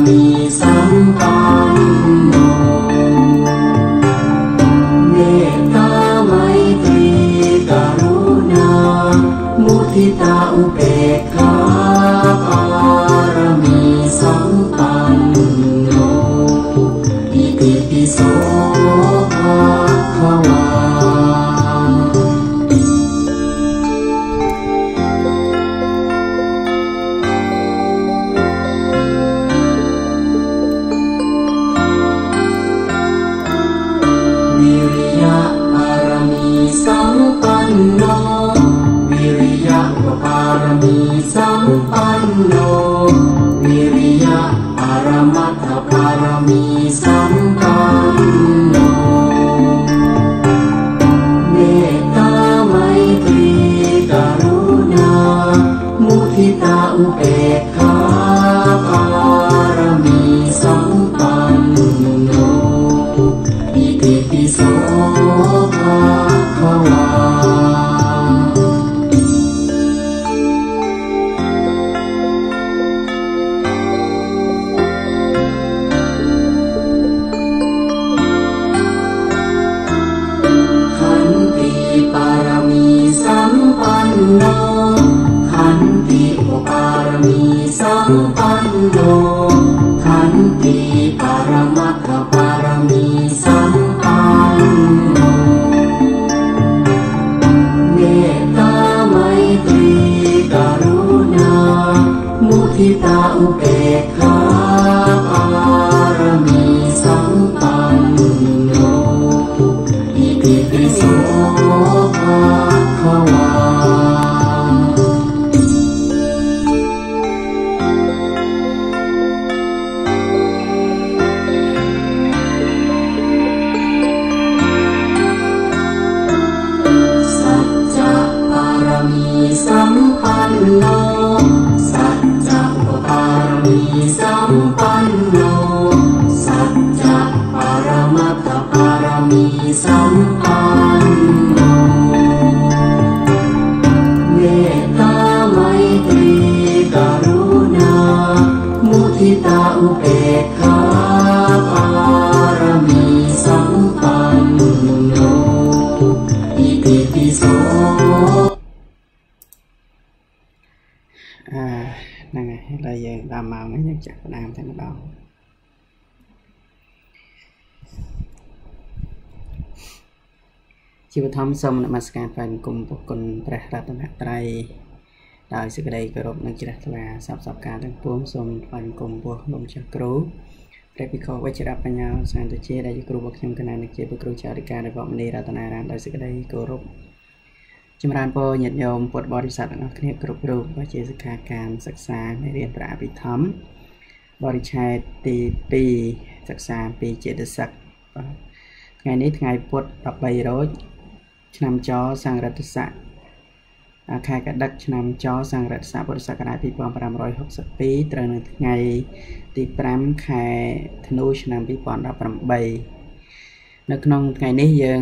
มีสัมปันโนเมตตาไมตรีกรุณามุทิตาอุเบกขาปารมีสัมปันโนอิติปิโสภะคะวาวิริยะปารมีสัมปันโนวิริยะปารมีสัมปันโนวิริยะปรมัตถปารมีสัมปันโนเมตตาไมตรีกรุณามุทิตาอุเบกขาปารมีสัมปันโนอิติปิโสภะคะวาขันติปารมีสัมปันโนขันติปารมีสัมปันโนขันติปรมัตถปารมีสัมปันโนเมตตาไมตรีกรุณามุทิตาอุเบกขาปารมีสัมปันโนอิติปิโสภะคะวาสัจจะปารมีสัมปันโนสัจจะปารมีสัมปันโนสัจจะปรมัตถปารมีสัมปันโนเมตตาไมตรีกรุณามุทิตาอุเบกขาปารมีสัมปันโนอิติปิโสนั่นไงเรายังตามมาไม่ยังจับนามทั้งดอกชีวิตธรรมสมนมัสการเป็นกลุ่มบุคคลประรัตนตรัยโดยสิ่งใดกรบนักจิตวิทยาสับการทั้งปวงสมเป็นกลุ่มบุคคลจักรูพระภิกษุวิจารปัญญาสันติเจได้กรุบขยมขณะนักเจ็บกรุจาริการในบ่มณีรัตนารามโดยสิ่งใดกรบจำรานโปญญโยมปวดบริษัทนักเรียนกรุบรูปวิจิตรการศึกษาในเรียนประภิธรรมบริชัยตีปีศึกษาปีเจตศักดิ์ไงนี้ไงปวดตับใบโรยนำจอสังรัตสะใครกระดักนำจอสังรัตสะบริษัทกระดาษปีปอน560 ปีตระหนึ่งไงตีปรำใครธนูชนำปีปอน18ในขนมไงนี้ยัง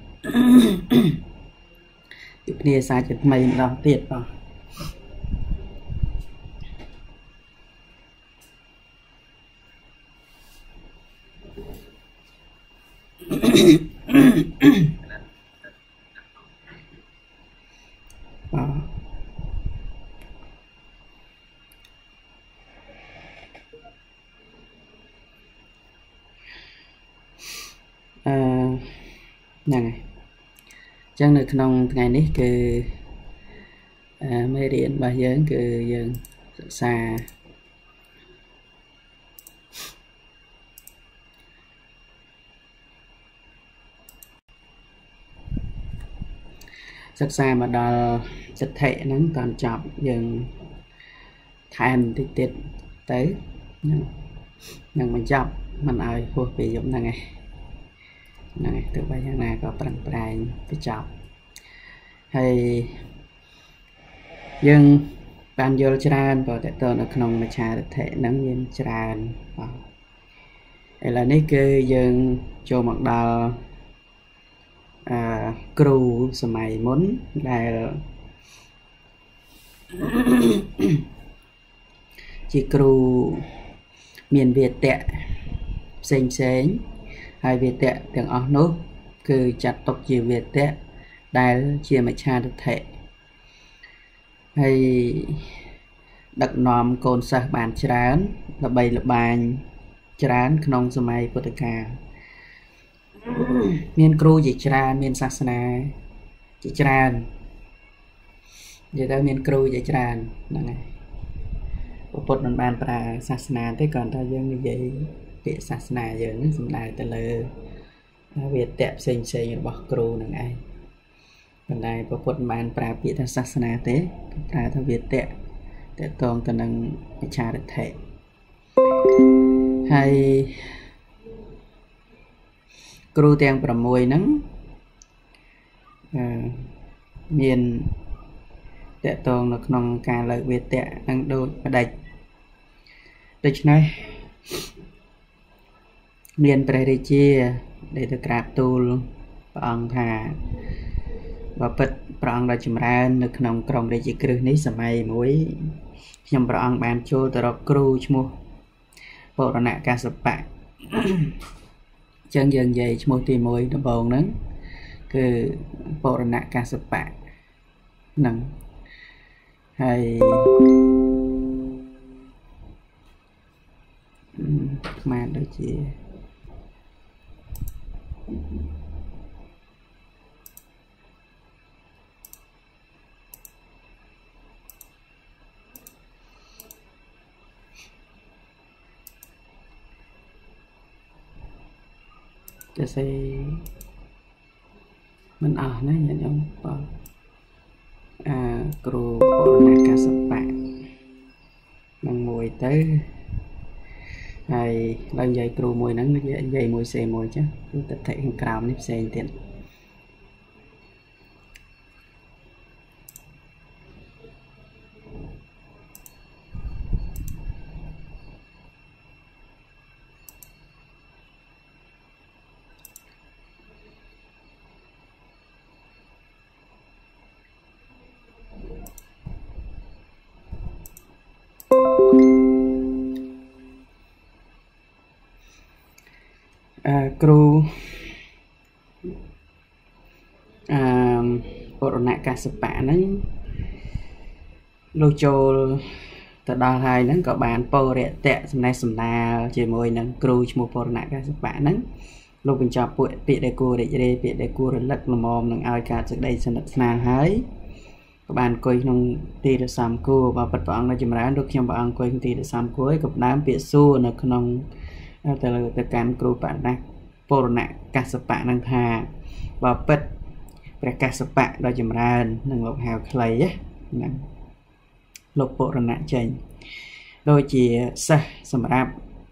ยุคนี้สายจุดไม่เราเตียดป่ะยังไงจังในขนมไงนี้คือไม่เรียนบาเยอะคือยังศึกษามาดอลจัดเทะนั้นก่อนจับยังทานติดtớiยังมันจับมันเอาพวกไปยมนั่งไงnày từ bây giờ này có bằng bài phải chọn hay nhưng ban vô tràn vào tại tôi nó không mà trà thể nắng nhiên tràn vào đây là nấy cơ dân cho mặc đào cừu sờ mày muốn là chỉ cừu miền Việt tệ xanh hai Việt tệ tiếng ở nốt cứ chặt tộc chiều Việt tệ đại chia mà cha được thể hay đặc nòm côn sa bàn chán là bày là bàn chán nông sơ mai bồ tát miền kru chỉ chán miền sasana chỉ chán vậy ta miền kru chỉ chán này bột mình bàn pra sasana thế còn ta dân như vậy cái sasana giờ nó xâm đại ta lơ Việt đẹp xinh xinh bọc kru này ai còn đây bột bàn pra bị ta sasana thế pra ta Việt đẹp để toàn ta năng cha được thể hay kru tiền pra mùi nắng miền để toàn là nông cả lợi Việt tệ đang đôi ở đây đây này miền Tây chia để được grab tool bằng thà và bật bằng là chìm ra được nông còng để chỉ cứ ní sầm mai muối nhằm bằng bàn cho từ đó kru mua bộ là nạ ca sập bạc chân dần dày mua tiền muối nó bồn nắng cứ bộ là nạ ca sập bạc nắng hay mà đôi chị cho xây mình ở này nhận không kru bộ nạ ca sập bạc bằng mùi tới hay lần dây kru mùi nắng dây mùi xe mùi chứ chúng ta thấy hình cào nếp xe tiền kru bộ nạ ca sập bạc nắng lô châu từ đó hai nắng có bàn po rẻ tệ sầm nào chỉ môi nắng kru mua bộ nạ ca sập bạc nắng lô bình chọn bụi bị để cua rồi lật làm mồm nắng ao cả trước đây sân nào hái các bạn coi nông tì được sắm cua và bật vào là chìm ra được khi bạn coi tì được sắm cuối gặp đám bị xua là nông từ cán kru bạn này bộ nạ ca sập bạc năng thà và bật ca sập bạc đó chìm ra năng lộc hào clay á lục bộ nạ chênh đôi chỉ sa sầm rạp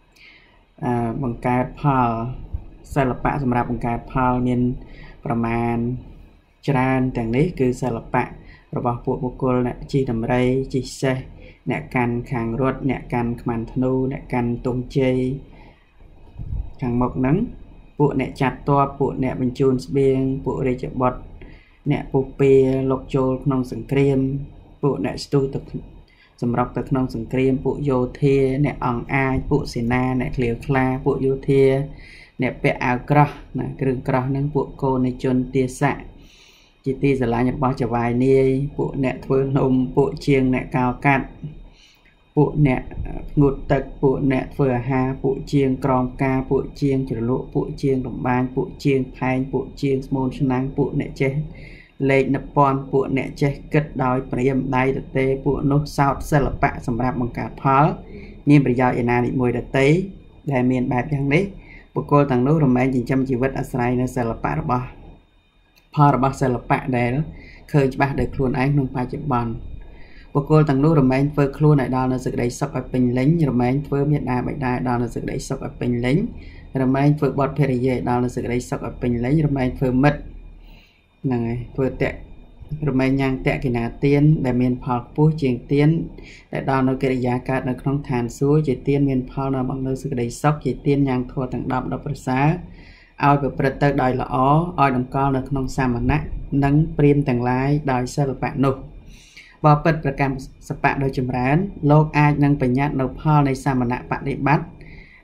bằng cái phao sai lập bạc sầm rạp bằng cái phao miềnประมาณ tràn แต่งนี้คือsai lập bạc របស់ពួកបុគ្គលអ្នកជីដំរីជីសេះអ្នកកាន់ខាងរត់អ្នកកាន់ខ្មាន់ធ្នូអ្នកកាន់ទុំជ័យខាងមុខហ្នឹងពួកអ្នកចាត់តបពួកអ្នកបញ្ជូនស្បៀងពួករាជបុត្រអ្នកពុះពាលុកចូលក្នុងសង្គ្រាមពួកអ្នកស្ទុះទៅសម្រាប់ទៅក្នុងសង្គ្រាមពួកយោធាអ្នកអង្គអាចពួកសេនាអ្នកឃ្លាវខ្លាពួកយោធាអ្នកពាក់អាវក្រោះណាគ្រឿងក្រោះហ្នឹងពួកកូននៃជនទាស័កជាទីស្រឡាញ់របស់ចៅវាយនាយពួកអ្នកធ្វើនំពួកជាងអ្នកកោកាត់ពួកអ្នកងូតទឹកពួកអ្នកធ្វើអាហារពួកជាងក្រមការពួកជាងជ្រលក់ពួកជាងរំបាញពួកជាងផែងពួកជាងស្មូនឆ្នាំងពួកអ្នកចេះលេខនិពន្ធពួកអ្នកចេះគិតដោយព្រាមដៃទទេពួកនោះសោតសិល្បៈសម្រាប់បង្កើតផលមានប្រយោជន៍ឯណានិមួយទទេដែលមានបែបយ៉ាងនេះបុគ្គលទាំងនោះរមែងចិញ្ចឹមជីវិតអាស្រ័យនៅសិល្បៈរបស់ផលរបស់សិល្បៈដែលឃើញច្បាស់ដោយខ្លួនឯងក្នុងបច្ចុប្បន្នបុគ្គលទាំងនោះរមែងធ្វើខ្លួនឲ្យដល់នៅសេចក្តីសុខឲ្យពេញលេញរមែងធ្វើមេត្តាបិតាដល់នៅសេចក្តីសុខឲ្យពេញលេញរមែងធ្វើបុត្រភរិយាដល់នៅសេចក្តីសុខឲ្យពេញលេញរមែងធ្វើមិត្តហ្នឹងហើយធ្វើតេរមែងញ៉ាំងតេកិណាទានដែលមានផលខ្ពស់ជាងទានដែលដល់នៅកិរិយាកើតនៅក្នុងឋានសួគ៌ជាទានមានផលនៅbằngនៅសេចក្តីសុខជាទានញ៉ាំងធម៌ទាំង10ដ៏ប្រសើរឲ្យប្រព្រឹត្តទៅដោយល្អឲ្យតម្កល់នៅក្នុងសាមណៈនិងព្រាហ្មណ៍ទាំងឡាយដោយសិល្បៈនោះបើពិតប្រកម្មសបៈដោយចម្រើនលោកអាចនឹងបញ្ញត្តិនៅផលនៃសាមណៈបដិបត្តិ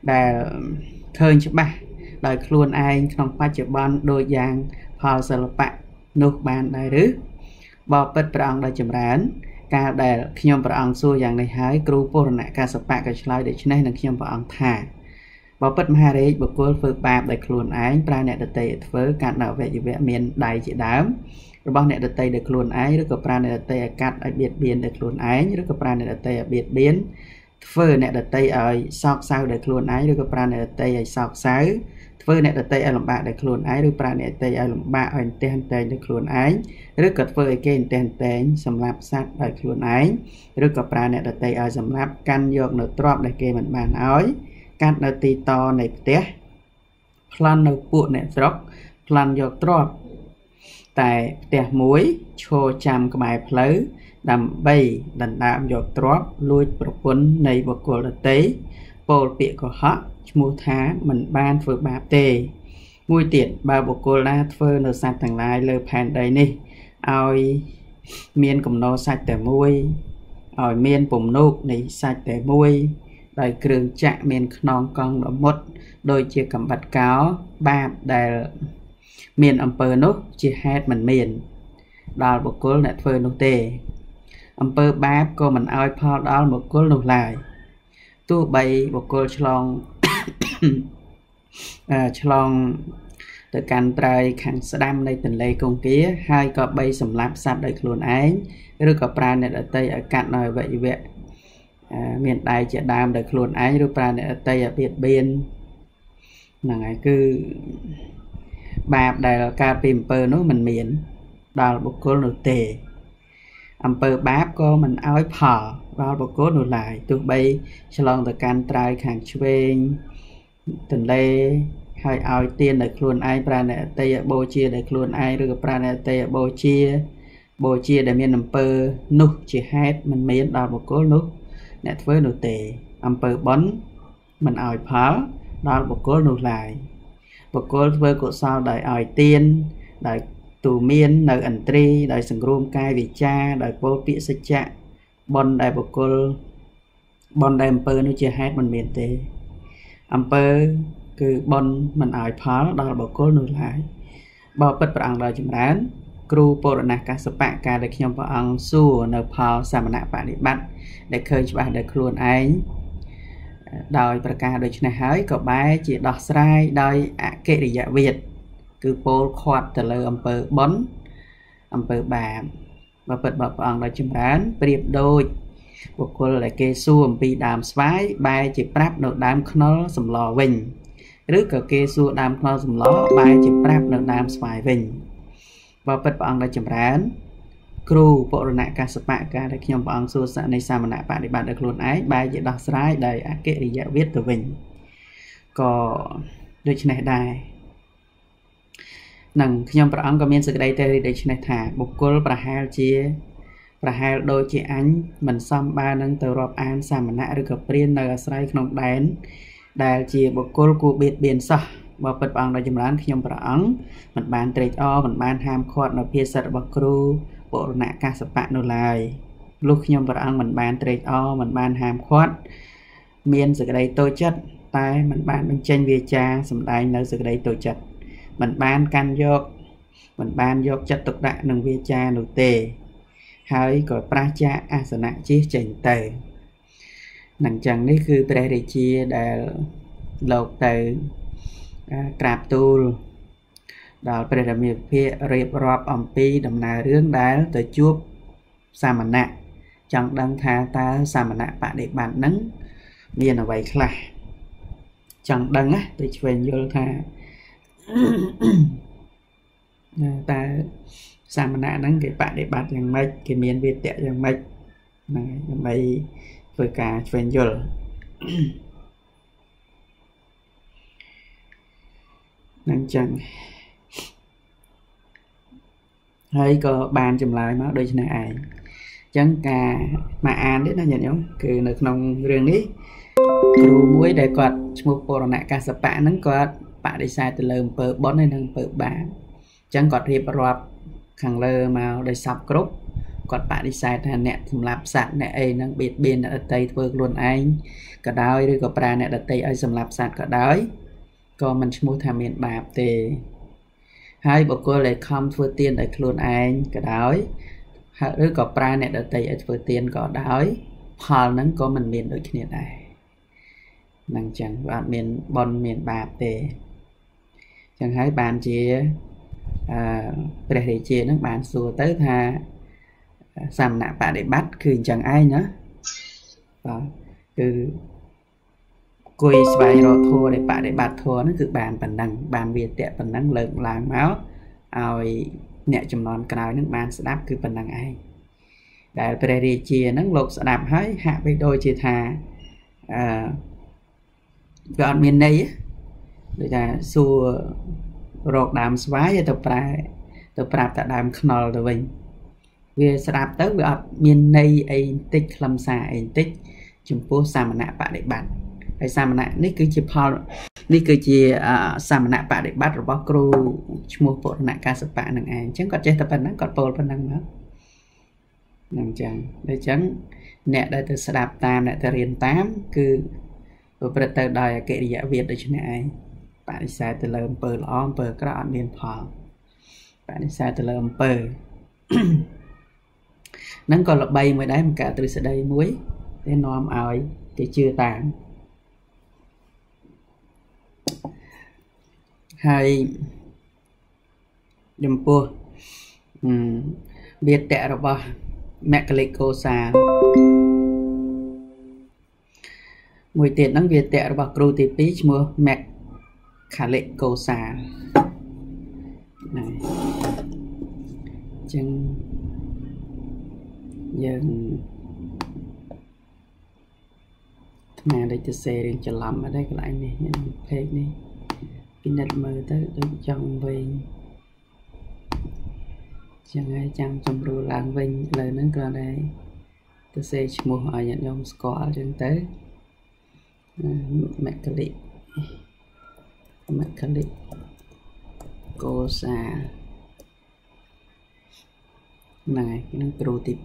ដែលឃើញច្បាស់ដោយខ្លួនឯងក្នុងបច្ចុប្បន្នដូចយ៉ាងផលសិល្បៈនោះបានដែរឬបបិទ្ធព្រះអង្គដ៏ចម្រើនកាលដែលខ្ញុំព្រះអង្គសួរយ៉ាងនេះហើយគ្រូពរណកាសបៈក៏ឆ្លើយដូច្នេះនឹងខ្ញុំព្រះអង្គថាបបិទ្ធមហារាជបុគ្គលធ្វើបាបដោយខ្លួនឯងប្រើអ្នកដទៃឲ្យធ្វើកាត់នៅអវយវៈមានដៃជាដើមរបស់អ្នកដទៃដោយខ្លួនឯងឬក៏ប្រើអ្នកដទៃឲ្យកាត់ឲ្យបៀតបៀនដោយខ្លួនឯងឬក៏ប្រើអ្នកដទៃឲ្យបៀតបៀនធ្វើអ្នកដទៃឲ្យសោកសៅដោយខ្លួនឯងឬក៏ប្រើអ្នកដទៃឲ្យសោកសៅធ្វើអ្នកដទៃឲ្យលំបាកដោយខ្លួនឯងឬប្រើអ្នកដទៃឲ្យលំបាកឲ្យតែងតែងដោយខ្លួនឯងឬក៏ធ្វើឲ្យគេតែងតែងសម្លាប់សត្វដោយខ្លួនឯងឬក៏ប្រើអ្នកដទៃឲ្យសម្លាប់កាន់យកនៅទ្រព្យដែលគេមិនបានឲ្យកាត់នៅទីតនៃផ្ទះប្លន់នៅពួកអ្នកស្រុកប្លន់យកទ្រព្យតែផ្ទះមួយឈរចាំក្បែរផ្លូវដើម្បីដណ្ដើមយកទ្រព្យលួចប្រពន្ធនៃបុគ្គលដទៃពោលពាក្យកុហកឈ្មោះថាមិនបានធ្វើបាបទេមួយទៀតបើបុគ្គលណាធ្វើនៅសត្វទាំងឡាយលើផែនដីនេះឲ្យមានកំណោសាច់តែមួយឲ្យមានពំនូកនៃសាច់តែមួយដោយគ្រឿងចាក់មានខ្នងកង់ដ៏មុតដូចជាកំបិតកោបាបដែលមានអំពើនោះជាហេតុមិនមានដល់បុគ្គលអ្នកធ្វើនោះទេអំពើបាបក៏មិនឲ្យផលដល់បុគ្គលនោះឡើយទោះបីបុគ្គលឆ្លងទៅកាន់ត្រើយខាងស្ដាំនៃទន្លេកុងគាហើយក៏បីសម្លាប់សត្វដោយខ្លួនឯងឬក៏ប្រើអ្នកដទៃឲ្យកាត់នៅអវយវៈមានដៃជាដើមដោយខ្លួនឯងឬប្រើអ្នកដទៃឲ្យបៀតបៀនហ្នឹងហើយគឺបាបដែលកើតពីអំពើនោះមិនមានដល់បុគ្គលនោះទេអំពើបាបក៏មិនឲ្យផលដល់បុគ្គលនោះឡើយទោះបីឆ្លងទៅកាន់ត្រើយខាងឆ្វេងទន្លេហើយឲ្យទានដោយខ្លួនឯងប្រើអ្នកដទៃឲ្យបូជាដោយខ្លួនឯងឬក៏ប្រើអ្នកដទៃឲ្យបូជាដែលមានអំពើនោះជាហេតុមិនមានដល់បុគ្គលនោះអ្នកធ្វើនោះទេអំពើបុណ្យមិនឲ្យផលដល់បុគ្គលនោះឡើយបុគ្គលធ្វើកុសលដោយឲ្យទានដោយទូមាននៅឥន្ទ្រីដោយសង្រួមកាយវាចាដោយពោលពាក្យសច្ចៈបុណ្យដែលបុគ្គលបុណ្យដែលអំពើនោះជាហេតុមិនមានទេអំពើគឺបុណ្យមិនឲ្យផលដល់បុគ្គលនោះឡើយបបិទ្ធព្រះអង្គដ៏ចម្រើនគ្រូពរណកាសបៈកាលដែលខ្ញុំព្រះអង្គសួរនៅផលសមណៈបដិបត្តិដែលឃើញច្បាស់ដោយខ្លួនឯងដោយប្រការដូច្នេះហើយក៏បែរជាដោះស្រាយដោយអកិរិយវាទគឺពោលខាត់ទៅលើអំពើបុណ្យអំពើបាបបបិទ្ធព្រះអង្គដ៏ចម្រើនប្រៀបដូចបុគ្គលដែលគេសួរអំពីដើមស្វាយបែរជាប្រាប់នៅដើមខ្នុរសម្លវិញឬក៏គេសួរដើមខ្នុរសម្លបែរជាប្រាប់នៅដើមស្វាយវិញបបិទ្ធព្រះអង្គដ៏ចម្រើនគ្រូពរណកាសបៈកាលដែលខ្ញុំព្រះអង្គសួរសនៃសមណៈបដិបត្តិដោយខ្លួនឯងបែរជាដោះស្រាយដោយអកិរិយវាទទៅវិញក៏ដូច្នេះដែរនឹងខ្ញុំព្រះអង្គក៏មានសេចក្តីតែដូច្នេះថាបុគ្គលប្រហែលដូចជាអញមិនសមបាននឹងទៅរាប់អានសាមណៈឬក៏ព្រាននៅអាស្រ័យក្នុងដែនដែលជាបុគ្គលគួរបៀតបៀនសោះបបិទ្ធព្រះអង្គដ៏ចម្រើនខ្ញុំព្រះអង្គមិនបានត្រេកអរមិនបានហាមឃាត់នៅភាសិតរបស់គ្រូពរណកាសបៈនោះឡើយលុះខ្ញុំព្រះអង្គមិនបានត្រេកអរមិនបានហាមឃាត់មានសេចក្តីតូចចិត្តតែមិនបានបញ្ចេញវាចាសម្ដែងនៅសេចក្តីតូចចិត្តមិនបានកាន់យកមិនបានយកចិត្តទុកដាក់នឹងវាចានោះទេហើយក៏ប្រះចាកអាសនៈជិះចេញទៅនឹងចឹងនេះគឺព្រះរាជាដែលលោកទៅក្រាបទូលដល់ព្រះរាមាភិក្ខរៀបរាប់អំពីដំណើររឿងដែលទៅជួបសាមណៈចង់ដឹងថាតើសាមណៈបដិបត្តិហ្នឹងមានអ្វីខ្លះចង់ដឹងណាទៅឆ្វេងយល់ថាតើសាមណៈហ្នឹងគេបដិបត្តិយ៉ាងម៉េចគេមានវាទៈយ៉ាងម៉េចហ្នឹងដើម្បីធ្វើការឆ្វេងយល់នឹងចឹងហើយក៏បានចម្លើយមកដូចនេះឯងអញ្ចឹងការមកអានទេណាញាតិញោមគឺនៅក្នុងរឿងនេះគ្រូមួយដែលគាត់ឈ្មោះពរណកាសបៈហ្នឹងគាត់បដិសេធទៅលើអំពើបុណ្យហើយនិងអំពើបាបអញ្ចឹងគាត់រៀបរាប់ខាងលើមកដោយសពគ្រប់គាត់បដិសេធថាអ្នកសម្លាប់សត្វអ្នកអីហ្នឹងបៀតបៀនអ្នកដទៃធ្វើខ្លួនឯងក៏ដោយឬក៏ប្រើអ្នកដទៃឲ្យសម្លាប់សត្វក៏ដោយក៏មិនឈ្មោះថាមានបាបទេហើយបុគ្គលដែលខំធ្វើទានដោយខ្លួនឯងក៏ដោយឬក៏ប្រើអ្នកដទៃឲ្យធ្វើទានក៏ដោយផលហ្នឹងក៏មិនមានដូចគ្នាដែរហ្នឹងចឹងអត់មានបុណ្យមានបាបទេចឹងហើយបានជាព្រះរាជានឹងបានសួរទៅថាសាមណៈបដិបត្តិគឺអញ្ចឹងឯងណាបាទគឺគួយស្វែងរកធម៌ដែលបដិបត្តិធម៌ហ្នឹងគឺបានប៉ុណ្ណឹងបានវាតៈប៉ុណ្ណឹងលើកឡើងមកឲ្យអ្នកចំនួនក្រោយហ្នឹងបានស្ដាប់គឺប៉ុណ្ណឹងឯងដែលព្រះរាជាហ្នឹងលោកស្ដាប់ហើយហាក់បីដូចជាថាវាអត់មានន័យដូចថាសួររកដើមស្វាយទៅប្រាប់តែដើមខ្នុរទៅវិញវាស្ដាប់ទៅវាអត់មានន័យអីបន្តិចខ្លឹមសារអីបន្តិចចំពោះសាមណៈបដិបត្តិហើយសាមណៈនេះគឺជាផលនេះគឺជាសាមណៈបដិបត្តិរបស់គ្រូឈ្មោះពុរណកាសបៈនឹងឯងអញ្ចឹងគាត់ចេះតែប៉ុណ្ណឹងគាត់ពោលប៉ុណ្ណឹងមកហ្នឹងអញ្ចឹងដូច្នេះអ្នកដែលទៅស្ដាប់តាមអ្នកទៅរៀនតាមគឺប្រព្រឹត្តទៅដោយអកិរិយវាទដូចនេះឯងបដិសេធទៅលើអំពើល្អអំពើអាក្រក់អត់មានផលបដិសេធទៅលើអំពើហ្នឹងក៏ល្បីមួយដែរបង្កើតទ្រឹស្ដីមួយដែលនាំឲ្យគេជឿតាមហើយចំពោះវាតៈរបស់មគ្គលិកោសាលមួយទៀតហ្នឹងវាតៈរបស់គ្រូទី2ឈ្មោះមគ្គលិកោសាលហ្នឹងចឹងយើងថ្មដូចទៅសេរៀងច្រឡំអត់ទេកន្លែងនេះពេកនេះពិនិត្យមើលទៅដូចចង់វិញចឹងហើយចាំចម្រួលឡើងវិញលើហ្នឹងគ្រាន់តែទៅសេឈ្មោះឲ្យញាតិញោមស្គាល់ចឹងទៅមគ្គលិកោសាហ្នឹងហើយនឹងគ្រូទី2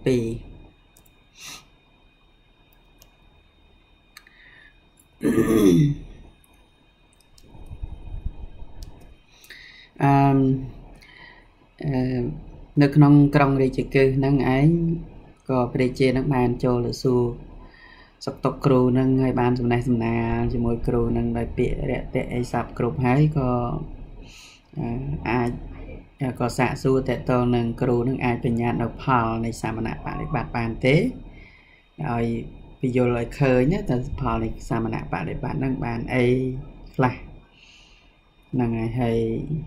នៅក្នុងក្រុងរាជកេសហ្នឹងឯងក៏ព្រះជានឹងបានចូលទៅសួរសុខទុក្ខគ្រូនឹងហើយបានសំណេះសំណាលជាមួយគ្រូនឹងដោយពាក្យរយៈអីសពគ្រប់ហើយក៏អាចក៏សាកសួរតើតើនឹងគ្រូនឹងអាចបញ្ញត្តិនៅផលនៃសាមណៈបដិបត្តិបានទេឲ្យពយល់ឲ្យឃើញតើផលនៃសាមណៈបដិបត្តិនឹងបានអីខ្លះហ្នឹងហើយ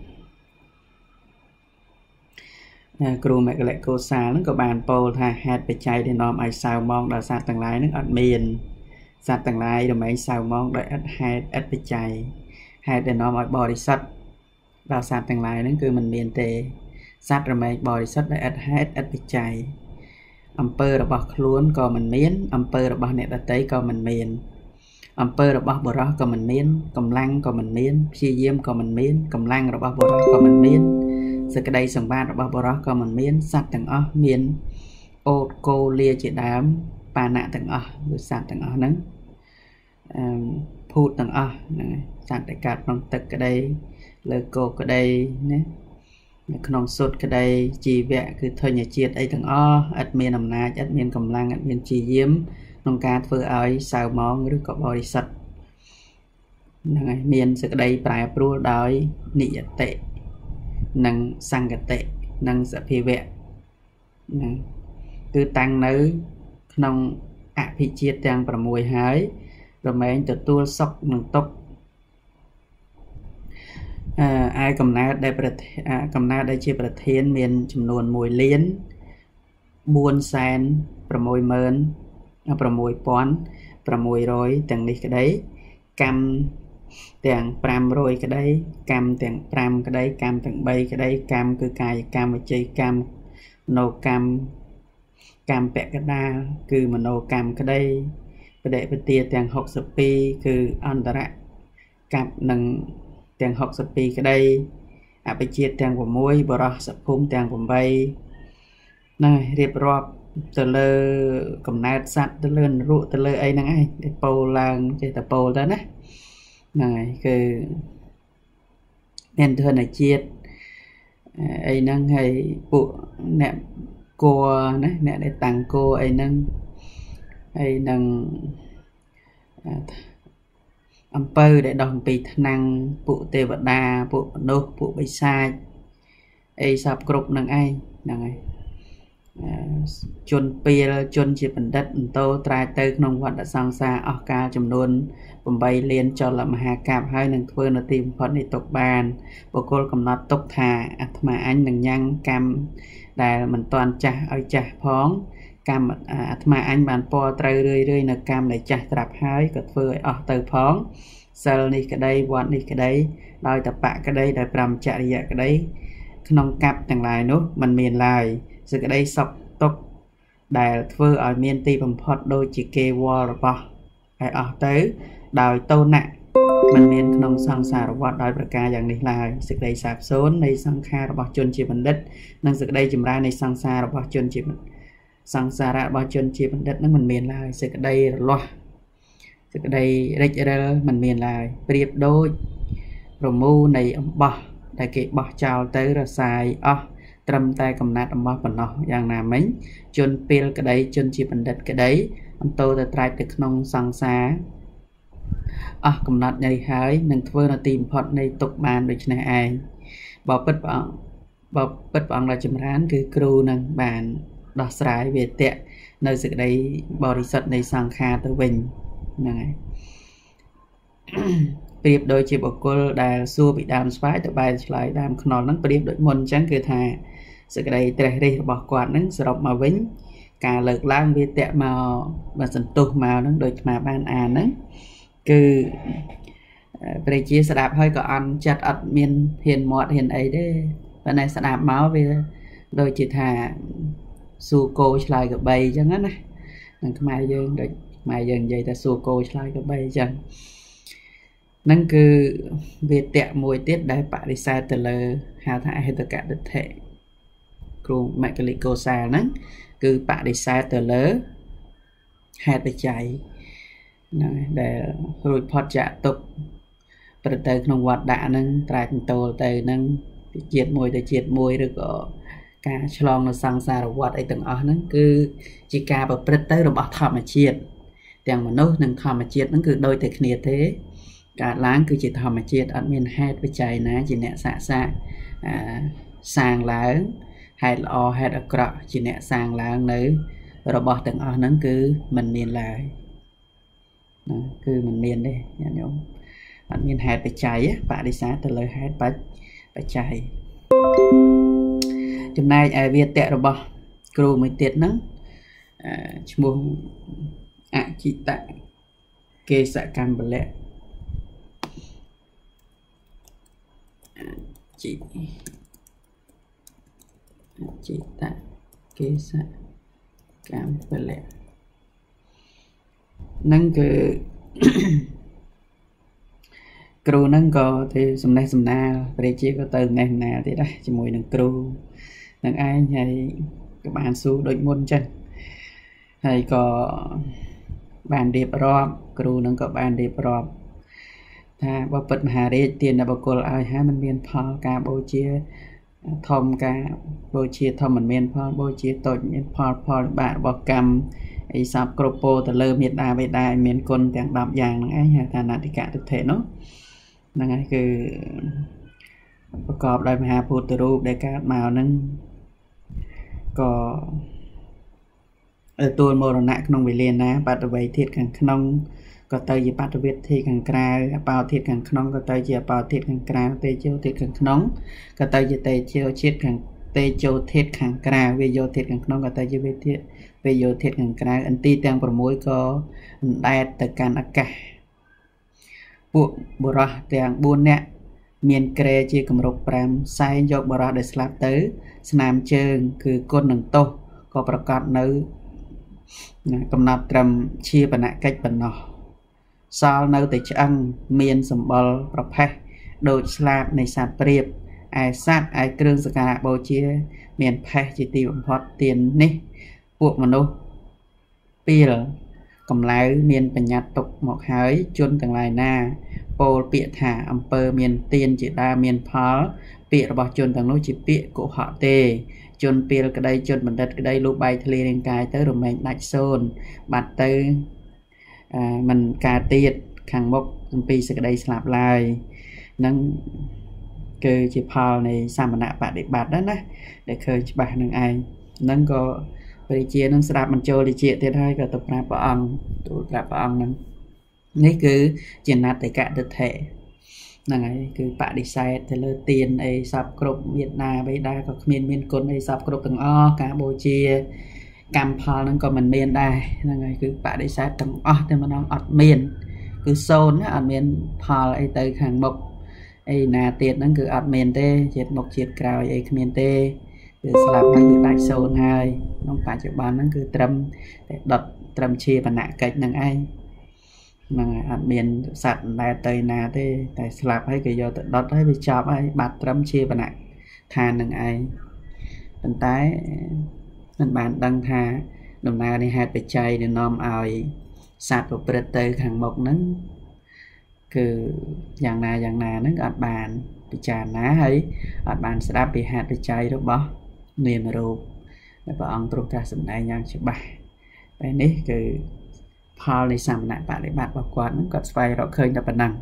គ្រូមគ្គលិកោសាលហ្នឹងក៏បានពោលថាហេតុបច្ច័យដែលនាំឲ្យសៅមងដល់សត្វទាំងឡាយហ្នឹងអត់មានសត្វទាំងឡាយរមែងសៅមងដោយឥតហេតុឥតបច្ច័យហេតុដែលនាំឲ្យបរិសុទ្ធដល់សត្វទាំងឡាយហ្នឹងគឺមិនមានទេសត្វរមែងបរិសុទ្ធដោយឥតហេតុឥតបច្ច័យអំពើរបស់ខ្លួនក៏មិនមានអំពើរបស់អ្នកដទៃក៏មិនមានអំពើរបស់បុរសក៏មិនមានកម្លាំងក៏មិនមានព្យាយាមក៏មិនមានកម្លាំងរបស់បុរសក៏មិនមានសេចក្តីសម្បត្តិរបស់បុរសក៏មិនមានសត្វទាំងអស់មានអូតគោលាជាដើមបាណៈទាំងអស់គឺសត្វទាំងអស់ហ្នឹងភូតទាំងអស់ហ្នឹងសត្វដែលកើតក្នុងទឹកក្តីលើគោក្តីណានៅក្នុងសុទ្ធក្តីជីវៈគឺធញ្ញជាតិអីទាំងអស់ឥតមានអំណាចឥតមានកម្លាំងឥតមានព្យាយាមក្នុងការធ្វើឲ្យសៅម៉ងឬក៏បរិសុទ្ធហ្នឹងហើយមានសេចក្តីប្រែប្រួលដោយនិយតិនិងសង្កតិនិងសភាវៈហ្នឹងគឺតាំងនៅក្នុងអភិជាតិទាំង6ហើយរមែងទទួលសុខនិងទុក្ខឯកំណើតដែលជាប្រធានមានចំនួន1លាន460,600ទាំងនេះក្តីកម្មទាំង500ក្តីកម្មទាំង5ក្តីកម្មទាំង3ក្តីកម្មគឺកាយកម្មវិច័យកម្មមនោកម្មកម្មបកដាគឺមនោកម្មក្តីបដិបទាទាំង62គឺអន្តរកម្មនិងទាំង62ក្តីអបជាតិទាំង6បរោះសភុំទាំង8 này riệp rọp từ lơ cầm nát sắt từ lơ rượu từ lơ ấy năng ai để bầu làng chơi tập bầu đó nè này cứ nên thưa này chiết ấy năng hay bộ nè cô nè để tặng cô ấy năng âm pơ để đồng bị năng bộ tê vật đà bộ nô bộ bị sai ấy sập cục năng ai này chôn pìa chôn chỉ phần đất tô trai tới nông vật đã sang xa ở cao chấm nôn bầm bay liền cho là hà cạp hai nâng phơi là tìm phật để tục bàn bộ cô cầm nó tục thà mà anh nâng nhang cam đại mình toàn trả ở trả phóng cam mà anh bàn po trai rơi là cam để trả đạp hai cật phơi ở từ phóng sau này cái đây bọn này cái đấy đòi tập bạ cái đây để làm trả đi cái đấy nông cặp chẳng lại nữa mình miền lại sự cái đây sọc tốc đại phơi ở miền tây bằng phật đôi chỉ kê wall rồi ở tới đòi tô nặng mình miền nông sang xà rồi vọt đòi bậc ca dạng này là sự đây sạp số này sang kha rồi bỏ chôn chỉ bằng đất năng sự đây chìm ra này sang xa rồi bỏ chôn chỉ sang xa ra bỏ chôn chỉ bằng đất nó mình miền lại sự đây loa sự đây đây mình miền lại priệp đôi rồi mu này ông bỏ đại kỵ bỏ chào tới rồi xài trầm tay cầm nát ông bỏ phần nó dạng nào mấy chôn pil cái đấy chôn chỉ bằng đất cái đấy ông tô từ trai từ nông sang xa cầm nát nhảy hái nâng thưa là tìm phật này tục bàn được này ai bỏ bất vọng là chấm rán cứ kêu nâng bàn đọc sải về tệ nơi sự đây bỏ đi sật này sang kha tới bình này priệp đôi chỉ bộ cô đà xua bị đàm phái từ bài lại đàm khôn nắng priệp đội môn trắng cứ thà sự đây tệ đi bỏ quạt nắng sờ mà vĩnh cả lực lang về tệ màu và sần tu màu nó đôi mà ban nắng cứ bây chia sẽ đạp hơi có ăn chặt ắt miên hiền mọt hiền ấy đấy và này sẽ đạp máu về đôi chỉ thà su cô lại cái bay chẳng hết này đừng mai dương được mai dần vậy ta su cô lại cái bay chẳng năng cứ về tẹt mùi tiết đại bạ đi sai từ lời hào thải hay tất cả được thể cùng mẹ cái lịch cô xa nắng cứ bạ đi sai từ lỡ hai tay chạy để rồi phật trả tục từ từក្នុងវត្តដាក់នឹងត្រាច់តូលទៅនឹងជាតិមួយទៅជាតិមួយឬក៏ការឆ្លងនៅសង្សារវដ្តអីទាំងអស់ហ្នឹងគឺជាការប្រព្រឹត្តទៅរបស់ធម្មជាតិទាំងមនុស្សនិងធម្មជាតិហ្នឹងគឺដូចតែគ្នាទេកើតឡើងគឺជាធម្មជាតិអត់មានហេតុបច្ច័យណាជាអ្នកសាសាងឡើងហេតុល្អហេតុអាក្រក់ជាអ្នកសាងឡើងនៅរបស់ទាំងអស់ហ្នឹងគឺមិនមានឡើយគឺមិនមានទេញាតិញោមអត់មានហេតុបច្ច័យបដិសេធទៅលើហេតុបច្ច័យចំណែកឯវាតៈរបស់គ្រូមួយទៀតហ្នឹងឈ្មោះអចិតកេសកម្មពលៈចិតកេសកម្មពលៈហ្នឹងគឺគ្រូហ្នឹងក៏ទៅសំណេះសំណាលព្រះជាក៏ទៅណេះណាទៀតដែរជាមួយនឹងគ្រូនឹងឯងហើយក៏បានស៊ូដូចមុនចឹងហើយក៏បានរៀបរាប់គ្រូហ្នឹងក៏បានរៀបរាប់ថាបើពិតមហារាជទានដល់បុគ្គលឲ្យហើយมันមានផលការបូជាធំការបូជាធំមិនមានផលបូជាតូចមានផលបាក់របស់កម្មអីសពគ្រប់ពោទៅលើមេត្តាបិតាមានគុណទាំង10យ៉ាងហ្នឹងឯងហៅថាណតិកៈទិដ្ឋិនោះហ្នឹងហើយគឺប្រកបដោយមហាពុទ្ធរូបដែលកើតមកហ្នឹងក៏ទួលមរណៈក្នុងវេលាណាបតវ័យធាតុខាងក្នុងក៏ទៅជាបតវេធាតុខាងក្រៅអបោធាតុខាងក្នុងក៏ទៅជាអបោធាតុខាងក្រៅទេជោធាតុខាងក្នុងក៏ទៅជាទេជោជាតិខាងទេជោធាតុខាងក្រៅវាយោធាតុខាងក្នុងក៏ទៅជាវាធាតុវាយោធាតុខាងក្រៅអន្ទីទាំង6ក៏អណ្ដែតទៅកាន់អាកាសពួកបុរសទាំង4នាក់មានក្រែជាគម្រប់5សែងយកបុរសដែលស្លាប់ទៅស្នាមជើងគឺគុណនឹងទោសក៏ប្រកាសនៅកំណត់ត្រឹមជាបណកិច្ចប៉ុណ្ណោះសល់នៅតែឆ្អឹងមានសម្បល់ប្រផេះដូចស្លាបនៃសត្វព្រាប ai sát ai krương sạc cả bầu chia miền phê chỉ tiêu phót tiền ní buộc mà nô pil cầm lái miền bánh nhạt tục một hới chôn tầng lại na bồ bịa thả âm pơ miền tiền chỉ ta miền phó bịa bỏ chôn tầng nô chỉ bịa của họ tê chôn pil cái đây chôn bẩn đất cái đây lúc bay thề lên cài tới rồi mình đạch xôn bạt tới mình cà tiệt khang bốc pi sẽ cái đây slap lại nâng cơ chỉ phò này sao mà nạ bạn để bạt đó nè để khơi bạn nâng ai nâng có về chia nâng slap mình cho đi chia thế thôi cả tập ra bỏ ông nângនេះគឺជាណាត់តែកតិថេហ្នឹងហើយគឺបដិសេធទៅលើទានអីសពគ្រប់វៀតណាមអីដែរក៏គ្មានគុណអីសពគ្រប់ទាំងអស់ការបូជាកម្មផលហ្នឹងក៏មិនមានដែរហ្នឹងហើយគឺបដិសេធទាំងអស់តែម្ដងអត់មានគឺសូន្យអត់មានផលអីទៅខាងមុខអីណាទៀតហ្នឹងគឺអត់មានទេជាតិមុខជាតិក្រោយអីគ្មានទេគឺស្លាប់ហើយគឺដាច់សូន្យហើយក្នុងបច្ចុប្បន្នហ្នឹងគឺត្រឹមតែដុតត្រឹមជាបណ្ណកិច្ចហ្នឹងឯងហ្នឹងអត់មានសត្វដែលទៅណាទេតែស្លាប់ហើយគេយកទៅដុតហើយវាចប់ហើយបាត់ត្រឹមជាបណ្ណឋាននឹងឯងប៉ុន្តែមិនបានដឹងថាដំណើរនៃហេតុបច្ច័យដែលនាំឲ្យសត្វប្រព្រឹត្តទៅខាងមុខហ្នឹងគឺយ៉ាងណាហ្នឹងអត់បានពិចារណាហើយអត់បានស្ដាប់ពីហេតុបច្ច័យរបស់នាមរូបដែលព្រះអង្គទ្រង់ត្រាស់សម្ដែងយ៉ាងច្បាស់ពេលនេះគឺផលនៃសមណៈបដិបត្តិរបស់គាត់ហ្នឹងគាត់ស្វែងរកឃើញតែប៉ុណ្ណឹង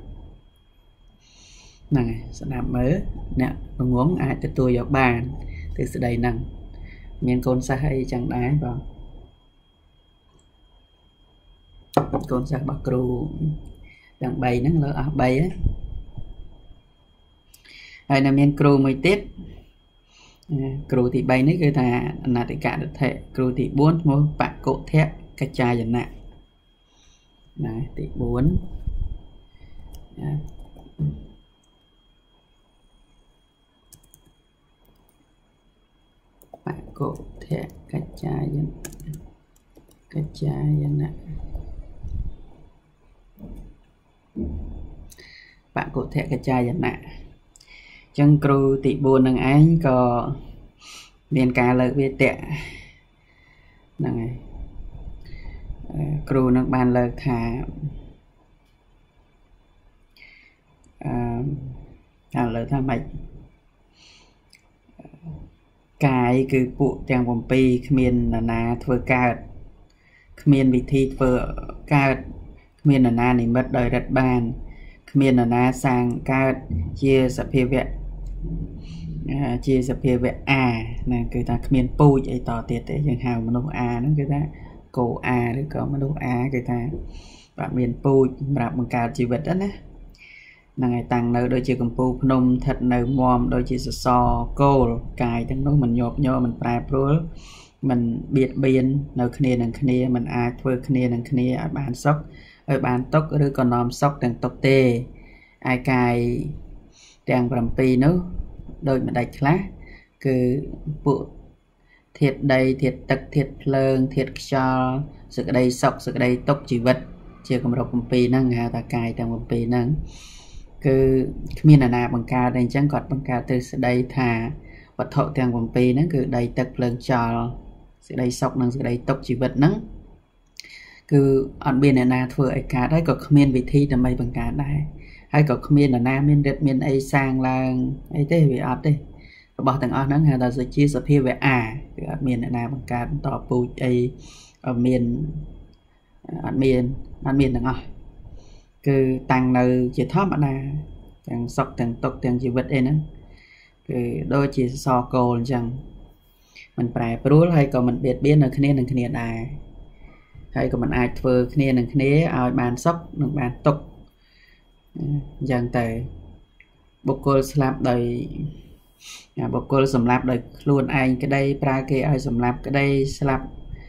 ហ្នឹងហើយស្ដាប់មើលអ្នកងងអាចទទួលយកបានទិសដីហ្នឹងមានកូនសិស្សអីចឹងដែរបងកូនសិស្សរបស់គ្រូទាំង3ហ្នឹងលើអស់3ហើយនៅមានគ្រូមួយទៀតគ្រូទី3នេះគឺថាអនតិកតថេគ្រូទី4ឈ្មោះបកុធៈកច្ចាយណៈណាទី4បកុធៈកច្ចាយណៈបកុធៈកច្ចាយណៈចឹងគ្រូទី4នឹងឯងក៏មានការលើកវាតៈហ្នឹងហើយគ្រូនឹងបានលើកថាលើកថាម៉េចកាយគឺពួកទាំង7គ្មាននរណាធ្វើកើតគ្មានវិធីធ្វើកើតគ្មាននរណានិមិត្តដោយរិទ្ធបានគ្មាននរណាសាងកើតជាសភាវៈអាណាគឺថាគ្មានពូជអីតទៀតទេយើងហៅមនុស្សអាហ្នឹងគឺថាគោអាឬក៏មនុស្សអាគឺថាបាក់មានពូជសម្រាប់បង្កើតជីវិតណាហ្នឹងហើយតាំងនៅដូចជាកំពូលភ្នំស្ថិតនៅមមដូចជាសសរគោលកាយទាំងនោះមិនញាប់ញ័រមិនប្រែប្រួលមិនបៀតបៀននៅគ្នានឹងគ្នាមិនអាចធ្វើគ្នានឹងគ្នាឲ្យបានសុខឲ្យបានទុកឬក៏នាំសុខទាំងទុកទេឯកាយទាំង7នោះដូចម្ដេចខ្លះគឺពួកធាតុដីធាតុទឹកធាតុភ្លើងធាតុខ្យល់សេចក្តីសុខសេចក្តីទុក្ខជីវិតជាគម្រប់7ហ្នឹងហៅថាកាយទាំង7ហ្នឹងគឺគ្មានអាណាបង្កើតទេអញ្ចឹងគាត់បង្កើតទ្រឹស្ដីថាវត្ថុទាំង7ហ្នឹងគឺដីទឹកភ្លើងខ្យល់សេចក្តីសុខនិងសេចក្តីទុក្ខជីវិតហ្នឹងគឺអត់មានអ្នកណាធ្វើឲ្យកើតហើយក៏គ្មានវិធីដើម្បីបង្កើតដែរហើយក៏គ្មានអ្នកណាមានរិទ្ធមានអីសាងឡើងអីទេវាអត់ទេរបស់ទាំងអស់ហ្នឹងហៅថាជាសភាវៈអាគឺអត់មានអ្នកណាបង្កើតបន្តពូជអីអត់មានទាំងអស់គឺតាំងនៅជាធម្មតាទាំងសុខទាំងទុក្ខទាំងជីវិតអីហ្នឹងគឺដូចជាសសរគោលអញ្ចឹងមិនប្រែប្រួលហើយក៏មិនបៀតបៀននៅគ្នានឹងគ្នាដែរហើយក៏មិនអាចធ្វើគ្នានឹងគ្នាឲ្យបានសុខនិងបានទុក្ខអញ្ចឹងទៅបុគ្គលស្លាប់ដោយបុគ្គលសម្លាប់ដោយខ្លួនឯងក្តីប្រើគេឲ្យសម្លាប់ក្តីស្លាប់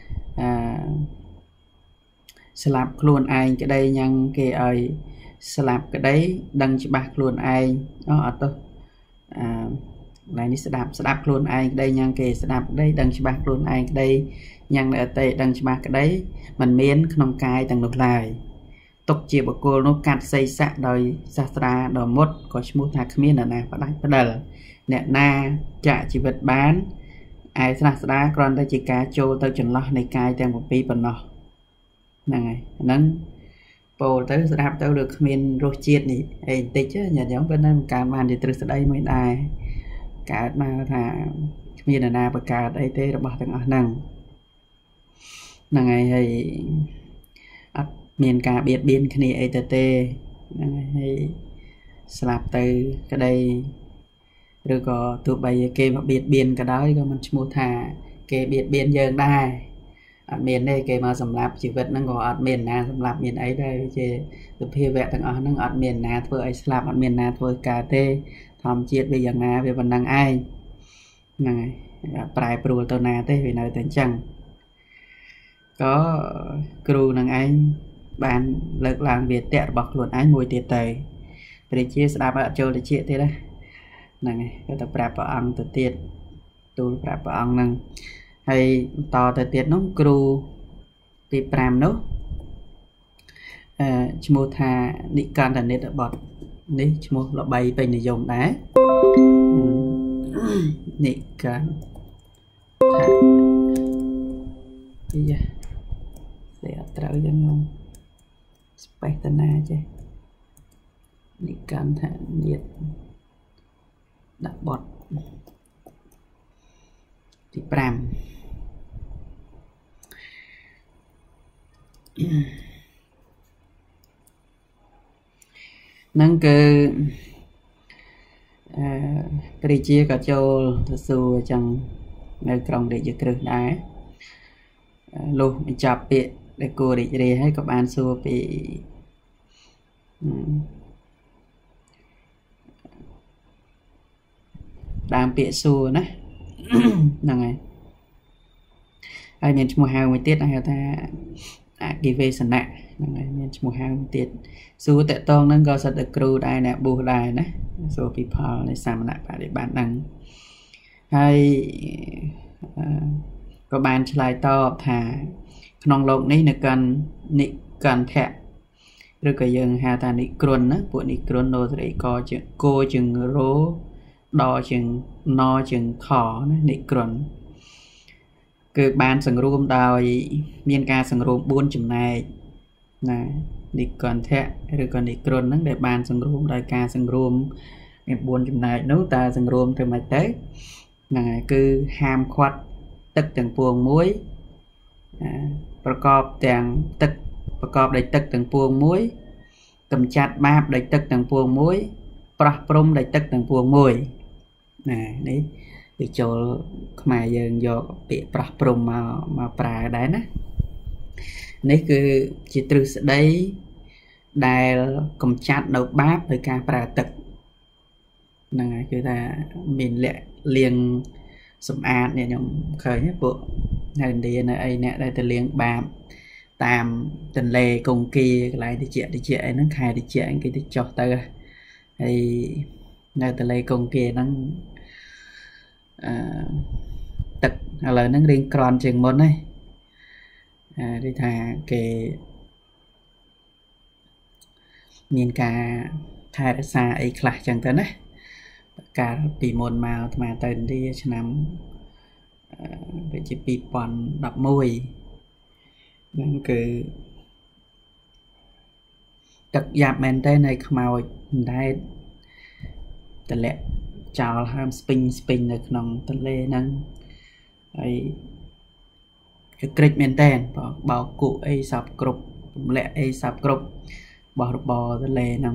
ខ្លួនឯងក្តីញ៉ាំងគេឲ្យស្លាប់ក្តីដឹងច្បាស់ខ្លួនឯងអត់ទៅឡើយនេះស្ដាប់ខ្លួនឯងក្តីញ៉ាំងគេស្ដាប់ក្តីដឹងច្បាស់ខ្លួនឯងក្តីញ៉ាំងនៅអតីតដឹងច្បាស់ក្តីមិនមានក្នុងកាយទាំងនោះឡើយ tục chia bậc cô nó cắt xây sạ đời sa tra đỏ mốt có mua thà khmien là na phải bắt đầu nè na chạ chỉ vật bán ai sa tra còn đây chỉ cá trâu tới chuẩn lo này cài theo một pi phần nọ này nâng bồ tới đạp tới được khmien rô chiết này ấy tích chứ nhà giống bên đây cả màn thì từ đây mới đài cả mà thà khmien là na bậc cả đây tê bỏ từng ở năng này hay miền cả biệt biên cái này ATT hay slap từ cái đây rồi có tụi bay kê mà biệt biên cái đó có mình mua thà kê biệt biên dần đai ở miền đây kê mà sầm lạp chỉ vật nó gọi ở miền nào sầm lạp miền ấy đây chứ từ phía vẽ thằng ở nó ở miền nào thôi ấy slap ở miền nào thôi cả tê thầm chiết bây giờ nào về phần năng ai này prai pro tao nào thế vì nơi tên chẳng có crew năng anh bạn lực làm việc tẹt bọc luôn anh mùi tiệt tề để chia sẻ bạn cho để chia thế đấy này cái tập rap vào ăn từ tiệt tôi rap vào ăn năng hay to từ tiệt nó crew thì pram nó mua tha đi can là nét bọt đi mua là bay bên này dùng đá nị can bây giờ để trao cho nhau Spectana chứ đi can thả nhiệt đặt bọt thì pram nâng cơ cái chia cả châu thật sự chẳng nơi trong để giữ được đá luôn mình chọc bị để cô để đểให้các bạn xua bị đang bị xua nè này ai miền mùa hè mới tiết này ta cái về sẵn nè này miền mùa hè mới tiết xua tệ tông nó có sẽ được crew đây nè bù đài nè số people này sao mà lại để bạn đăng hay có bạn lại to thả nông lộc này là cần thẹn rồi cái dừng hà ta nị cồn á bộ nị cồn nó sẽ có chừng cô chừng rô đo chừng no chừng thỏ nị cồn cứ ban sừng rùm đòi miền ca sừng rùm 4 chừng này nè nị cần thẹn rồi còn nị cồn nó để ban sừng rùm đòi ca sừng rùm 4 chừng này nếu ta sừng rùm thì mày tới nè cứ ham khoát tất từng buồng muốiประกอบទាំងទឹកประกอบដោយទឹកទាំងពួងមួយកំចាត់បាបដោយទឹកទាំងពួងមួយប្រោះព្រំដោយទឹកទាំងពួងមួយណានេះវាចូលខ្មែរយើងយកពាក្យប្រោះព្រំមកប្រើដែរណានេះគឺជាទ្រឹស្ដីដែលកំចាត់នៅបាបដោយការប្រើទឹកហ្នឹងហើយគឺថាមានលក្ខលៀងសម្អាតនេះខ្ញុំឃើញពួកនៅឥណ្ឌានៅអីអ្នកដែលទៅលៀងបាបតាមទន្លេកុងគីកន្លែងតិចអីហ្នឹងខែតិចគេទៅចុះទៅហើយនៅទន្លេកុងគីហ្នឹងទឹកឥឡូវហ្នឹងរៀងក្រន់ជាងមុនហើយដូចថាគេមានការថែរក្សាអីខ្លះចឹងទៅណាកាលពីមុនមកអាត្មាទៅឥណ្ឌាឆ្នាំដូចជា2011ហ្នឹងគឺទឹកយ៉ាប់មែនទេនៅខ្មោចមិនដែលតម្លាក់ចោលហើមស្ពេញនៅក្នុងទន្លេហ្នឹងហើយគឺក្រិចមែនទេបោកគក់អីសពគ្រប់ទម្លាក់អីសពគ្រប់បោះរបរទន្លេហ្នឹង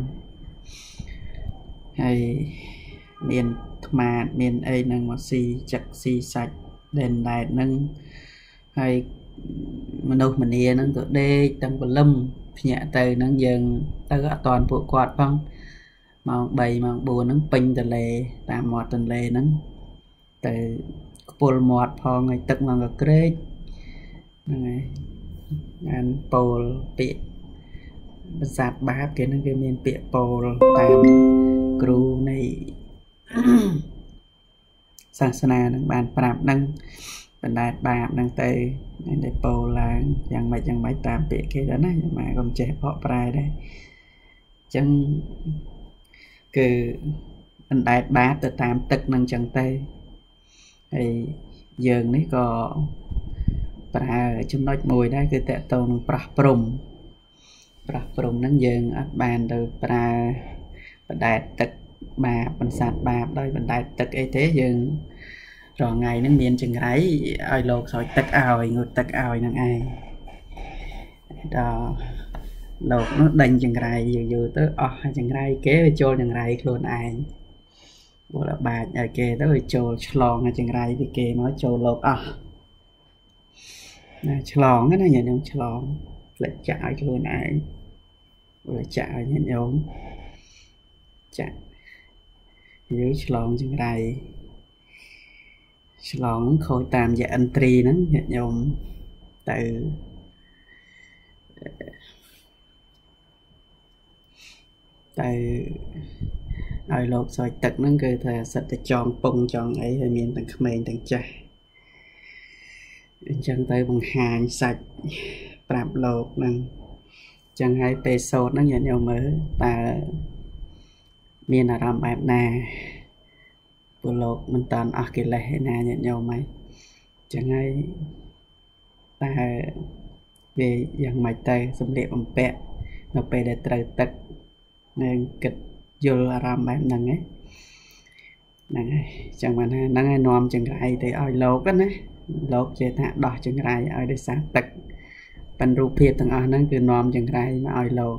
ហើយមានថ្មាតមានអីហ្នឹងមកស៊ីចឹកស៊ីសាច់ដែលហ្នឹងហើយមនុស្សម្នាហ្នឹងក៏ដេកទាំងព្រលឹមភ្ញាក់ទៅហ្នឹងយើងទៅអត់តាន់ពួកគាត់ផងម៉ោង3ម៉ោង4ហ្នឹងពេញទន្លេតាមមាត់ទន្លេហ្នឹងទៅខ្ពុលមាត់ផងហើយទឹកហ្នឹងក៏ក្រេកហ្នឹងហើយអានពោលពាក្យភាសាបាបគេហ្នឹងគេមានពាក្យពោលតាមគ្រូនៃសាសនានឹងបានប្រាប់ហ្នឹងបណ្ដែតបាបហ្នឹងទៅតែពោលឡើងយ៉ាងម៉េចតាមពាក្យគេដែរណាម៉ាកុំចេះបកប្រែដែរអញ្ចឹងគឺបណ្ដែតបាបទៅតាមទឹកហ្នឹងអញ្ចឹងទៅហើយយើងនេះក៏ប្រើចំណុចមួយដែរគឺតកតងនឹងប្រោះព្រំហ្នឹងយើងអត់បានទៅប្រើបណ្ដែតទឹកបាបបន្សាត់បាបដោយបណ្ដែតទឹកអីទេយើងរងថ្ងៃហ្នឹងមានចង្រៃឲ្យលោកស្រោចទឹកឲ្យងូតទឹកឲ្យហ្នឹងឯងដល់លោកនោះដេញចង្រៃយូរទៅអស់ចង្រៃគេវាចូលចង្រៃខ្លួនឯងបើបាច់ឲ្យគេទៅវាចូលឆ្លងចង្រៃពីគេមកចូលលោកអស់ណាឆ្លងណាញាតិញោមឆ្លងផ្លេចចាក់ឲ្យខ្លួនឯងបើចាក់ឲ្យញាតិញោមចាក់យើងឆ្លងចង្រៃឆ្លងខូចតាមរយៈឥន្ទ្រីហ្នឹងញាតិញោមទៅឲ្យលោកស្រោចទឹកហ្នឹងគឺថាសិតតែចងពងចងអីហើយមានទាំងក្មេងទាំងចាស់អញ្ចឹងទៅបង្ហាញសាច់ប្រាប់លោកហ្នឹងអញ្ចឹងហើយពេលសូត្រហ្នឹងញាតិញោមមើលតើមានអារម្មណ៍បែបណាពលលោកមិនតាន់អស់កិលេសឯណាញាតិញោមហើយអញ្ចឹងហើយតើវាយ៉ាងម៉េចទៅសម្លៀកបំពាក់នៅពេលដែលត្រូវទឹកនឹងគិតយល់អារម្មណ៍បែបហ្នឹងហ្នឹងហើយចឹងបានថាហ្នឹងហើយនាំចង្រៃទៅឲ្យលោកណាលោកចេះថាដោះចង្រៃឲ្យដោយសារទឹកប៉ុន្តែរូបភាពទាំងអស់ហ្នឹងគឺនាំចង្រៃមកឲ្យលោក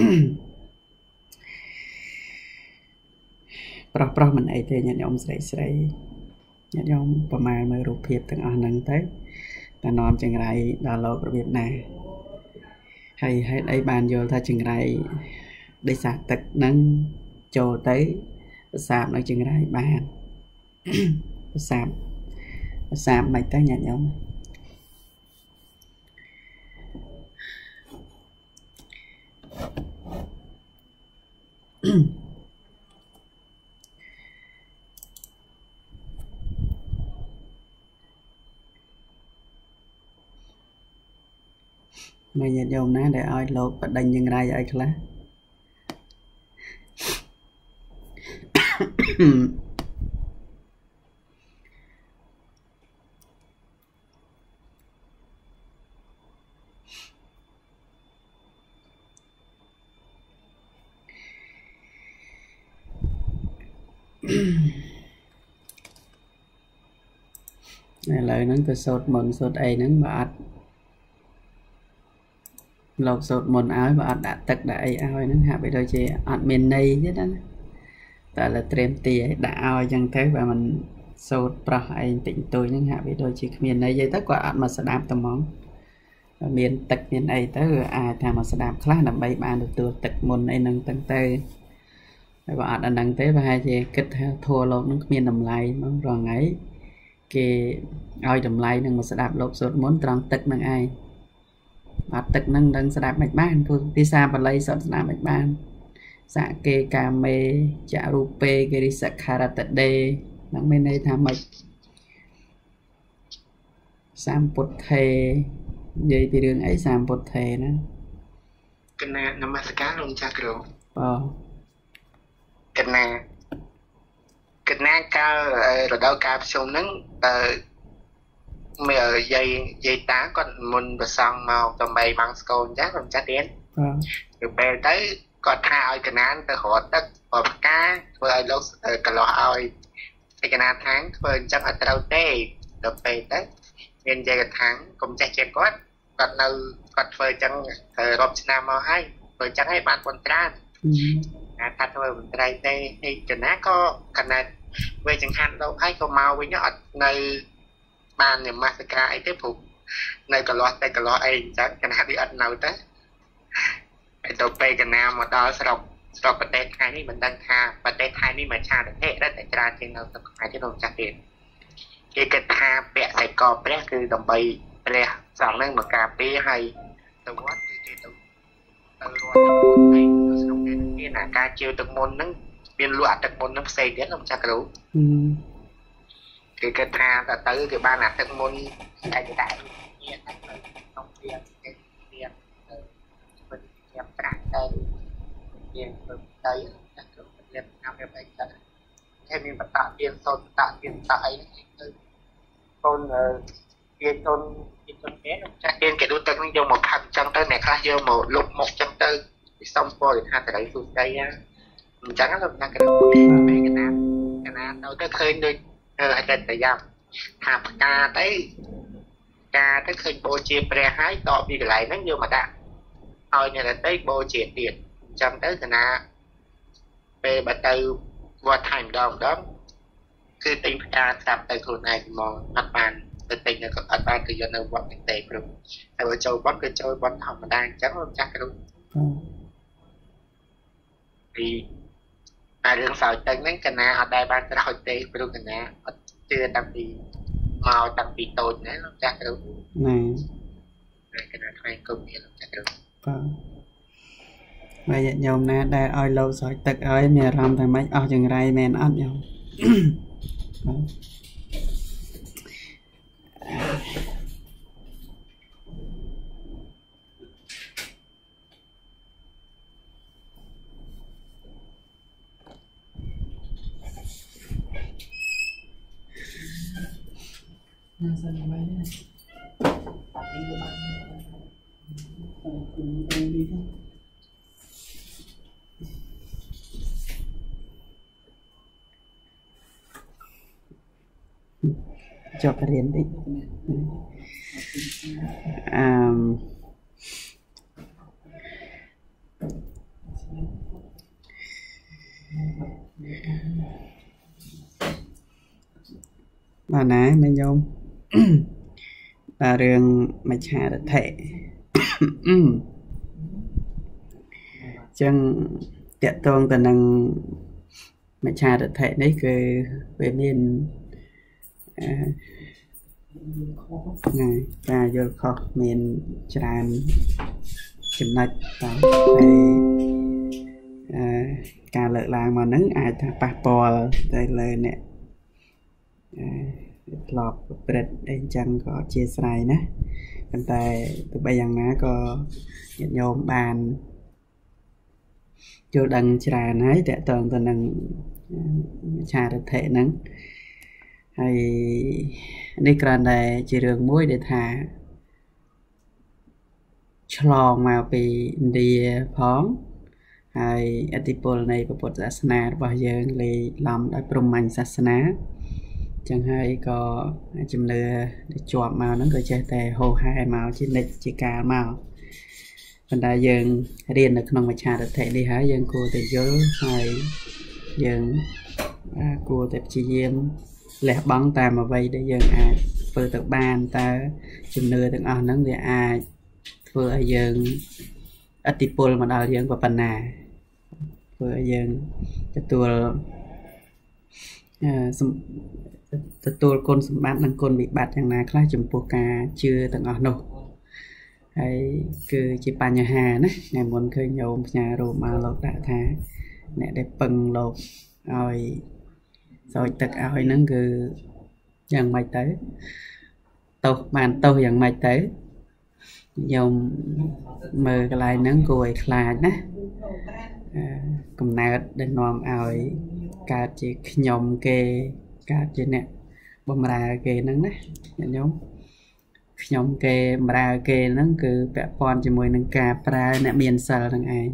ប្រុសមិនអីទេញាតិញោមស្រីញាតិញោមប្រមាណមើលរូបភាពទាំងអស់ហ្នឹងទៅតែនាំចង្រៃដល់លោករបៀបណាហើយហេតុអីបានយល់ថាចង្រៃដោយសារទឹកហ្នឹងចូលទៅប្រសាបនៅចង្រៃបានប្រសាបមិនទៅញាតិញោមមានញាតិញោមណាដែលឲ្យលោកបដិញ្ញចង្រៃឲ្យខ្លះឥឡូវហ្នឹងទៅសូត្រមន្តសូត្រអីហ្នឹងបើអត់លោកសូត្រមន្តឲ្យបើអត់ដាក់ទឹកដាក់អីឲ្យហ្នឹងហាក់បីដូចជាអត់មានន័យទេណាតែលើត្រៀមទីឲ្យដាក់ឲ្យអញ្ចឹងទៅបើមិនសូត្រប្រោះអីបន្តិចបន្តួចហ្នឹងហាក់បីដូចជាគ្មានន័យទេទៅគាត់អត់មកស្ដាប់តែហ្មងមានទឹកមានអីទៅអាចថាមកស្ដាប់ខ្លះដើម្បីបានទទួលទឹកមុនអីហ្នឹងទាំងទៅហើយបើអត់អាហ្នឹងទេប្រហែលជាគិតថាធัวលោកហ្នឹងគ្មានតម្លៃហ្មងរងថ្ងៃគេឲ្យតម្លៃនឹងមកស្ដាប់លោកសូត្រមន្តត្រង់ទឹកហ្នឹងឯងបាត់ទឹកហ្នឹងដឹងស្ដាប់មិនបានព្រោះភាសាបាលីសតស្ដាប់មិនបានសកេកាមេចរូពេគិរិសក្ខារតដេហ្នឹងមានន័យថាម៉េចសម្ពុទ្ធេនិយាយពីរឿងអីសម្ពុទ្ធេណាកណានមស្ការលោកចាស់គ្រូកណាកាលរដូវកាលប្រជុំហ្នឹងមើលយាយតាគាត់មុនប្រសងមកដើម្បីបាំងស្គូនចាស់លោកចាស់ទៀតទៅពេលទៅគាត់ថាឲ្យកណានទៅរត់ទឹកបើផ្កាធ្វើឲ្យលោកកន្លោះឲ្យឯកណាថាងធ្វើអញ្ចឹងអត់ត្រូវទេដល់ពេលទៅមានយាយកថាងកុំចេះជាគាត់នៅគាត់ធ្វើអញ្ចឹងរាប់ឆ្នាំមកហើយធ្វើអញ្ចឹងឲ្យបានប៉ុនត្រានថាធ្វើមន្ត្រីទេឯកណាក៏កណាវាចង្ហាន់លោកហើយក៏មកវិញអត់នៅបាននមស្ការអីទេព្រោះនៅកន្លោះតែកន្លោះអីអញ្ចឹងកណាវាអត់នៅទៅហើយទៅពេលកណាមកដល់ស្រុកប្រទេសថៃនេះមិនដឹងថាប្រទេសថៃនេះមកឆាតិរតែច្រើនជាងនៅស្រុកខ្មែរទេលោកចាស់ទៀតគេគិតថាពាក់តែកព្រះគឺដើម្បីព្រះសង្ឃនឹងមកការពារហើយទៅវត្តគឺគេទៅរត់ទឹកមុនហើយក្នុងគេមានអាការជឿទឹកមុនហ្នឹងមានលក់ទឹកមុនហ្នឹងផ្សេងទៀតលោកចាស់គ្រូ cái tha ta tới cái ban là thân môn cái đại nhiên trong tiền cái tiền mình em cả đây tiền tới tiền năm em đây thêm mình bắt tạ tiền tại tôn tiền bé chắc tiền cái đối tượng dùng một thằng chân tới này khác vô một lục một chân tới xong rồi hai cái đấy xuống đây á chẳng là cái cái nam đâu tới khơi đi hay cái thời gian hàm ca tới khơi bô chia pre hái tọ bị lại nó như mà đã thôi này là tới bô chia tiền trong tới cái na về bắt đầu qua thành đồng đóคือติงการทำแต่คนในมองอัดบานแต่ติงเนี่ยก็อัดบานคือยันเอาวัดเตะกลุ่มแต่ว่าโจบอลคือโจบอลทำมาได้จังมันจักกระดุมthì đường sau chân đến cái nào ở đây ban cái hồi tê cái đường cái nào chưa đăng đi màu đăng đi tồn đấy nó chắc cái đúng này cái nào thay công nghiệp nó chắc được bây giờ nhôm nè đây oi lâu sỏi tật ơi mẹ làm thằng mấy ở chừng ray mẹ ăn nhau cho cái điện đi bà nãy mấy nhôm là đường mày trả được thẻ chân tiện tôn tình năng mày trả được thẻ đấyคือvề miền này và vô khó miền tràn chìm nạch thì cả lợi là mà nắng ai ta bạc bò đây lời nè lọt bệt đây chẳng có chia sẻ nè bên tay từ bây giờ nó có nhận nhôm bàn chưa đăng tràn ấy để toàn từ năng trà được thể nắng hay đi cần này chỉ đường muối để thả chlong mà bị đi phóng hay atipol này của Phật giáo na bao giờ lấy làm đại prom mạnh sát na chẳng hay có chùm lừa để chọn màu nó có chơi tè hồ hai màu trên lịch chỉ cả màu phần đại dương điền được không mà trà được thể đi hả dân cô thì dối hay dân cô tập chi diêm lẹ bắn ta mà vây để dân vừa tự ban ta chùm lừa từng ở nó để vừa dân atipol mà đào dân vào phần nào vừa dân cáiตัวcon sầm bát năng con bị bátอย่างណាខ្លះចំពោះការជឿទាំងអស់នោះហើយគឺជាបញ្ហាណាថ្ងៃមុនឃើញញោមផ្ញើរូបមកលោកដាក់ថាអ្នកដែលពឹងលោកឲ្យស្រោចទឹកឲ្យហ្នឹងគឺយ៉ាងម៉េចទៅទោសបានទោសយ៉ាងម៉េចទៅញោមមើលកន្លែងហ្នឹងគួរឲ្យខ្លាចណាកំណើតដែលនាំឲ្យកើតជាខ្ញុំគេកើតជាអ្នកបំរើគេហ្នឹងណាអ្នកញោមខ្ញុំគេបំរើគេហ្នឹងគឺពាក់ព័ន្ធជាមួយនឹងការប្រើអ្នកមានសិលហ្នឹងឯង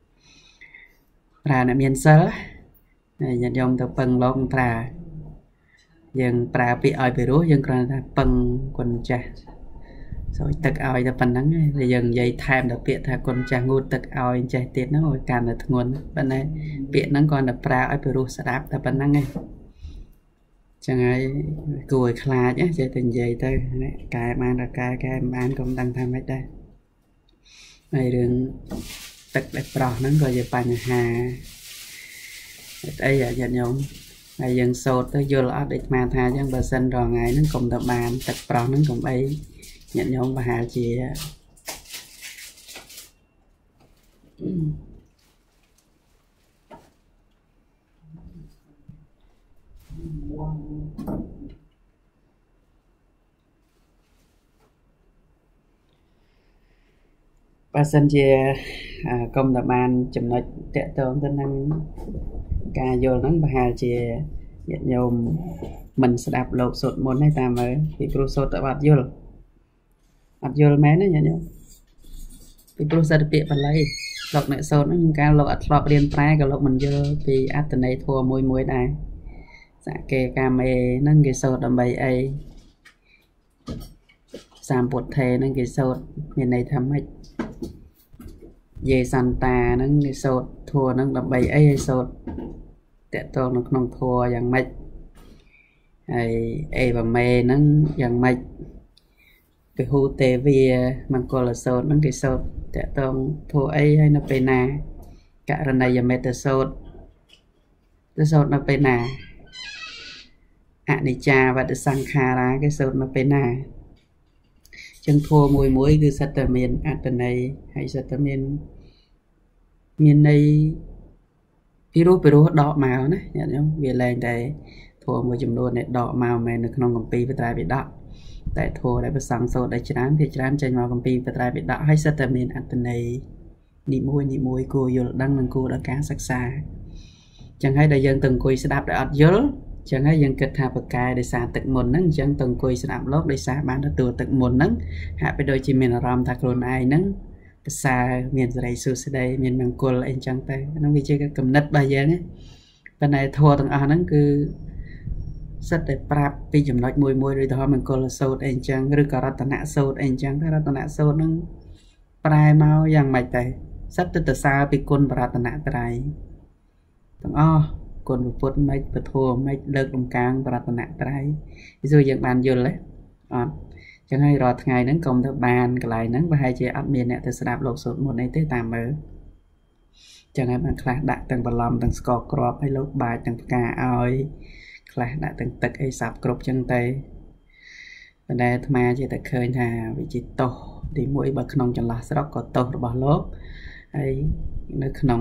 ប្រើអ្នកមានសិលញាតិញោមទៅពឹងលោកប្រើយើងប្រើពាក្យឲ្យពីរោះយើងគ្រាន់តែពឹងគុណចាស់ស្រោចទឹកឲ្យតែប៉ុណ្្នឹងឯងយើងនិយាយថែមដល់ពាក្យថាគុណចាស់ងូតទឹកឲ្យចេះទៀតហ្នឹងឲ្យកាន់តែធ្ងន់ប៉ុន្តែពាក្យហ្នឹងគ្រាន់តែប្រើឲ្យពីរោះស្ដាប់តែប៉ុណ្្នឹងឯងចឹងហើយគួរឲ្យខ្លាចចេះតែនិយាយទៅកែបានតែកែបានកុំដឹងថាម៉េចដែរហើយរឿងទឹកដែលប្រោះហ្នឹងក៏ជាបញ្ហាអីញាតិញោមហើយយើងសូត្រទៅយល់អត់ដូចស្មានថាចឹងបើសិនរងថ្ងៃហ្នឹងកុំទៅបានទឹកប្រោះហ្នឹងកុំអីញាតិញោមប្រហែលជាបើសិនជាកុំតែបានចំណុចតាក់ទងទៅនឹងការយល់ហ្នឹងប្រហែលជាញាតិញោមមិនស្ដាប់លោកសូត្រមន្តទេតាមមើលពីព្រោះសូត្រតែអត់យល់មែនទេញាតិញោមពីព្រោះសិទ្ធិពាក្យបាលីលោកអ្នកសូត្រហ្នឹងកាលលោកអត់ធ្លាប់រៀនប្រែក៏លោកមិនយល់ពីអត្ថន័យធម៌មួយដែរសកេកាមេហ្នឹងគេសូត្រដើម្បីអីសម្ពុទ្ធេហ្នឹងគេសូត្រមានន័យថាម៉េចយេសន្តាហ្នឹងគេសូត្រធម៌ហ្នឹងដើម្បីអីឲ្យសូត្រតកតងនៅក្នុងធម៌យ៉ាងម៉េចហើយអេវមេហ្នឹងយ៉ាងម៉េចពហុទេវាមង្គលសូត្រហ្នឹងគេសូត្រតកតងធម៌អីហើយនៅពេលណាករណីយមេតសូត្រទៅសូត្រនៅពេលណាអនិច្ចាវតសង្ខារាគេសូត្រនៅពេលណាចឹងធម៌មួយគឺសិតតែមានអត្តន័យហើយសិតតែមានន័យពីរោះដកមកណាញាតិញោមវាលែងតែធម៌មួយចំនួនដែលដកមកមែននៅក្នុងគម្ពីរបត្រៃបិដកតែធម៌ដែលប្រសង្ឃសូត្រដែលច្រើនភាគច្រើនចេញមកគម្ពីរបត្រៃបិដកហើយសិតតែមានអត្តន័យនីមួយគួរយល់ដឹងនិងគួរដល់ការសិក្សាចឹងហើយដែលយើងទៅអង្គុយស្ដាប់ដែលអត់យល់ចឹងហើយយើងគិតថាបកែដោយសារទឹកមុនហ្នឹងចឹងទៅអង្គុយស្ដាប់លោកដោយសារបានទទួលទឹកមុនហ្នឹងហាក់បីដូចជាមានអារម្មណ៍ថាខ្លួនឯងហ្នឹងភាសាមានសេរីសុស្ដីមានមង្គលអីចឹងទៅហ្នឹងវាជាគំនិតរបស់យើងណាប៉ុន្តែធម៌ទាំងអស់ហ្នឹងគឺសិតតែប្រាប់ពីចំណុចមួយដូចទៅមង្គលសូត្រអីចឹងឬក៏រតនសូត្រអីចឹងតែរតនសូត្រហ្នឹងប្រែមកយ៉ាងម៉េចទៅសិតតែទៅសារពីគុណបរតនត្រ័យទាំងអស់គុណពុទ្ធមិនពធមិនលើកលំកាងបរតនត្រ័យយល់យើងបានយល់ទេអត់ចឹងហើយរាល់ថ្ងៃហ្នឹងកុំទៅបានកន្លែងហ្នឹងប្រហែលជាអត់មានអ្នកទៅស្ដាប់លោកសូត្រមុនអីទេតាមមើលចឹងហើយបានខ្លះដាក់ទាំងបន្លំទាំងស្ករគ្រាប់ឲ្យលោកបាចទាំងផ្កាឲ្យខ្លះដាក់ទាំងទឹកអីសាប់គ្រប់ចឹងទៅប៉ុន្តែអាត្មាជាតែឃើញថាវាជាទោសទីមួយបើក្នុងចន្លោះស្រុកក៏ទោសរបស់លោកហើយនៅក្នុង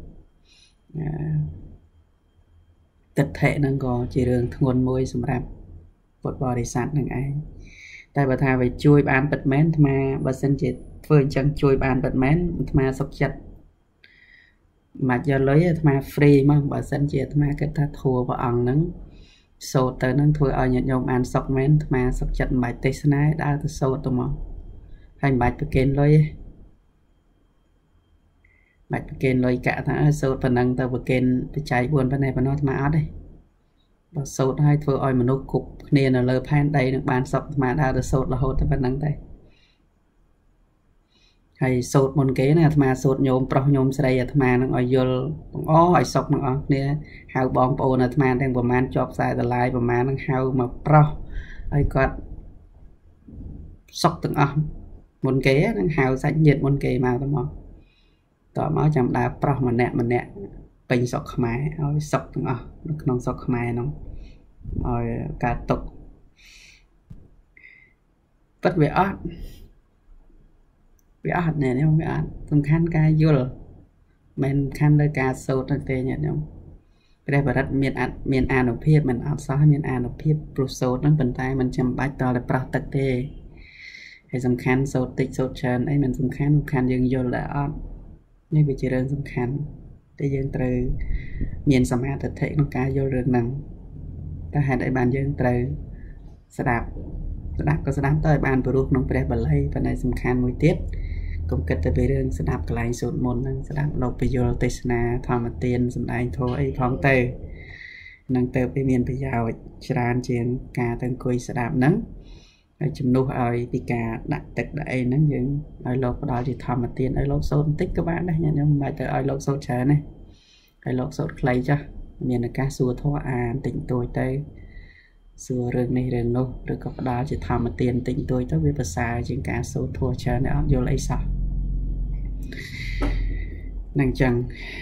ទិដ្ឋិហ្នឹងក៏ជារឿងធ្ងន់មួយសម្រាប់ពុទ្ធបរិស័ទនឹងឯងតែបើថាវាជួយបានពិតមែនអាត្មាបើសិនជាធ្វើអញ្ចឹងជួយបានពិតមែនអាត្មាសុខចិត្តមកយកលុយអាត្មា free មកបើសិនជាអាត្មាគិតថាធัวព្រះអង្គហ្នឹងសូត្រទៅហ្នឹងធ្វើឲ្យញាតិញោមបានសុខមែនអាត្មាសុខចិត្តមិនបាច់ទេសនាដើរទៅសូត្រទៅមកហើយមិនបាច់ប្រគេនលុយទេបាច់ប្រគេនលុយកាក់ថាសូត្រប៉ុណ្ណឹងទៅប្រគេនបច្ច័យ4ប៉ុណ្ណេះប៉ុណ្ណោះអាត្មាអត់ទេបើសូត្រឲ្យធ្វើឲ្យមនុស្សគ្រប់គ្នានៅលើផែនដីនឹងបានសុខអាត្មាដើរទៅសូត្ររហូតតែប៉ុណ្ណឹងទេហើយសូត្រមុនគេណាអាត្មាសូត្រញោមប្រុសញោមស្រីអាត្មានឹងឲ្យយល់ទាំងអស់ឲ្យសុខទាំងអស់គ្នាហៅបងប្អូនអាត្មាទាំងប្រមាណជាប់ខ្សែតឡាយប្រមាណនឹងហៅមកប្រុសឲ្យគាត់សុខទាំងអស់មុនគេនឹងហៅសាច់ញាតិមុនគេមកទៅមកតមកចាំដើរប្រុសម្នាក់ពេញស្រុកខ្មែរឲ្យសុខទាំងអស់នៅក្នុងស្រុកខ្មែរហ្នឹងឲ្យការຕົកពិតវាអត់ណែនេះវាអត់សំខាន់ការយល់មិនសំខាន់លើការសូត្រទេញាតិញោមព្រះបរិត្តមានអានុភាពមិនអត់សោះមានអានុភាពព្រោះសូត្រហ្នឹងប៉ុន្តែมันចាំបាច់តតែប្រោះទឹកទេហើយសំខាន់សូត្រតិចសូត្រច្រើនអីមិនសំខាន់យើងយល់ដែរអត់នេះវាជារឿងសំខាន់តែយើងត្រូវមានសមាធិក្នុងការយល់រឿងហ្នឹងតែហេតុអីបានយើងត្រូវស្ដាប់ក៏ស្ដាប់ទៅឲ្យបានព្រោះក្នុងព្រះបាលីប៉ុន្តែសំខាន់មួយទៀតកុំគិតទៅពីរឿងស្ដាប់កន្លែងសូត្រមន្តហ្នឹងស្ដាប់លោកពយល់ទេសនាធម្មទានសម្ដែងធម៌អីផងទៅនឹងទៅវាមានប្រយោជន៍ច្រើនជាងការទៅអង្គុយស្ដាប់ហ្នឹងហើយជំនួសឲ្យពីការដាក់ទឹកដាក់អីហ្នឹងយើងឲ្យលោកផ្ដល់ជាធម្មទានឲ្យលោកសូត្របន្តិចក៏បានដែរញាតិញោមមិនបាច់ទៅឲ្យលោកសូត្រច្រើនទេឲ្យលោកសូត្រខ្លីចាស់មានឱកាសសួរធម៌អានតិចតួចទៅសួររឿងនេះរឿងនោះឬក៏ផ្ដល់ជាធម្មទានតិចតួចទៅវាប្រសើរជាងការសូត្រធម៌ច្រើនដែលអត់យល់អីសោះនឹងចឹង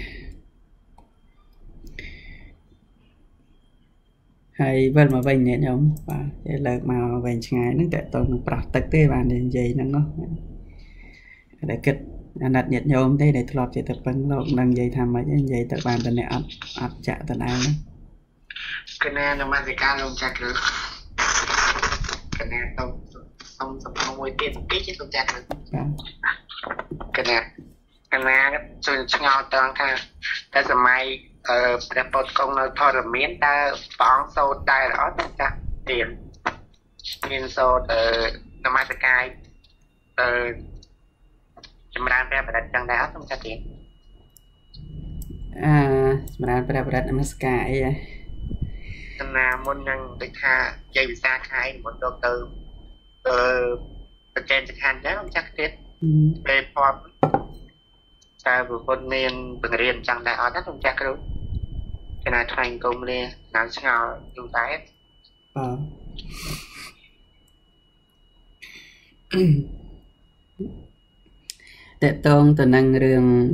ហើយវិលមកវិញនេះញោមបាទលើកមកវិញឆ្ងាយហ្នឹងតើតើនឹងប្រោះទឹកទេបាននិយាយហ្នឹងតែគិតអាណិតញាតិញោមទេដែលធ្លាប់ជាទៅពឹងលោកនឹងនិយាយថាម៉េចនិយាយទៅបានតែអ្នកអត់ចាក់តដែរហ្នឹងកណានមតិការលោកចាក់លើកណាទៅ xong xong không quay tiền tí chứ không chắc cái này rồi ngào toàn tha ta giờ mai để bột công nó thôi là miếng ta phóng sâu tay đó ta tiền miếng sâu nó mai cái chấm ran ra và đặt đá không chắc tiền chấm ran ra và đặt namaskar là môn năng để tha dây xa khai một đầu tư trên thực hành đó không chắc tiền về form ta vừa con miền bằng riêng chẳng đại ở đất không chắc đâu cái này thành công lên làm sao dùng tái tệ tôn từ năng rừng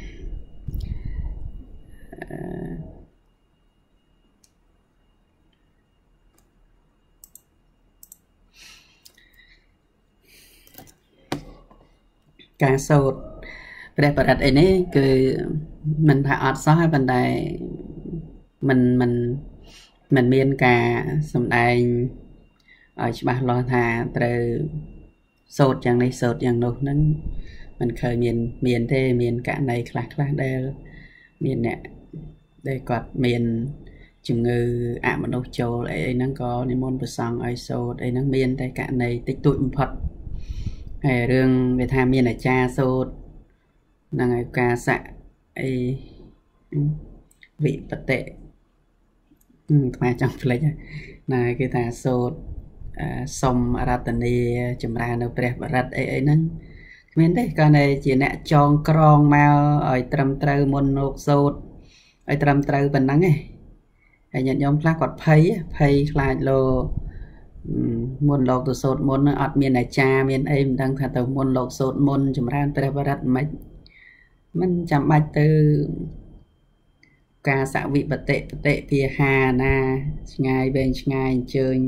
càng sâu để bật đặt nàyคือmình phải ọt xóa vấn đề mình miên cả sầm đai ở bà lo thà từ sốt chẳng này sốt chẳng đâu nên mình khởi miền thế miền cả này khác đây miền nè đây quạt miền chừng ngư mà đâu châu lại nó có nên môn bờ sông ai sốt đây nó miền đây cả này tích tụi phật hay riêng về tham miền là cha sốt là ngày ca xạ ấy vị vật tệ mà trong lấy này cái ta sốt sông Aratani chấm ra nó đẹp và rất ấy nâng miền đấy con này chỉ nè tròn crong màu ở trầm trâu môn nốt sốt ở trầm trâu bên nắng ấy hãy nhận nhóm lá quạt phay lại lô môn lộc từ sốt môn ở miền này cha miền em đang thà từ môn lộc sốt môn chấm ra đẹp và rất mấy mình chạm bạch từ ca xã vị vật tệ phía hà na ngày bên ngày chơi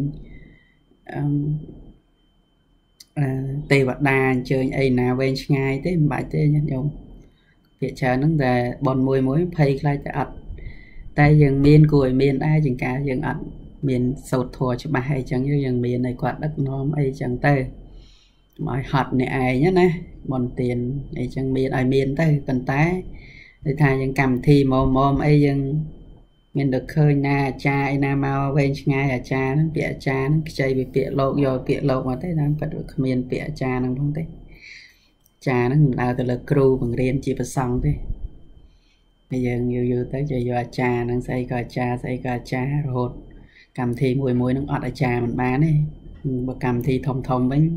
tê vật đà chơi ấy nào bên ngày thế bài thế nhận dùng việc chờ nó về bọn mùi phay lại tại tay dừng miền cùi miền ai chừng cả dừng miền sâu thua cho bà hay chẳng như dừng miền này quạt đất nó ấy chẳng tê mọi hạt này ai nhá nè bọn tiền ấy chẳng miền ai miền tê cần tái để thay dừng cầm thi mồm ấy dừng mình được khơi na cha ấy na mau bên ngay là cha nó bịa cha nó chơi bị bịa lộ rồi bịa lộ mà thế đang phải được miền bịa cha nó không thế cha nó nào từ là crew bằng riêng chỉ phải xong thế bây giờ nhiều tới chơi do cha nó xây cả cha rồi cầm thi mùi nó ọt ở cha mình bán ấy cầm thi thông với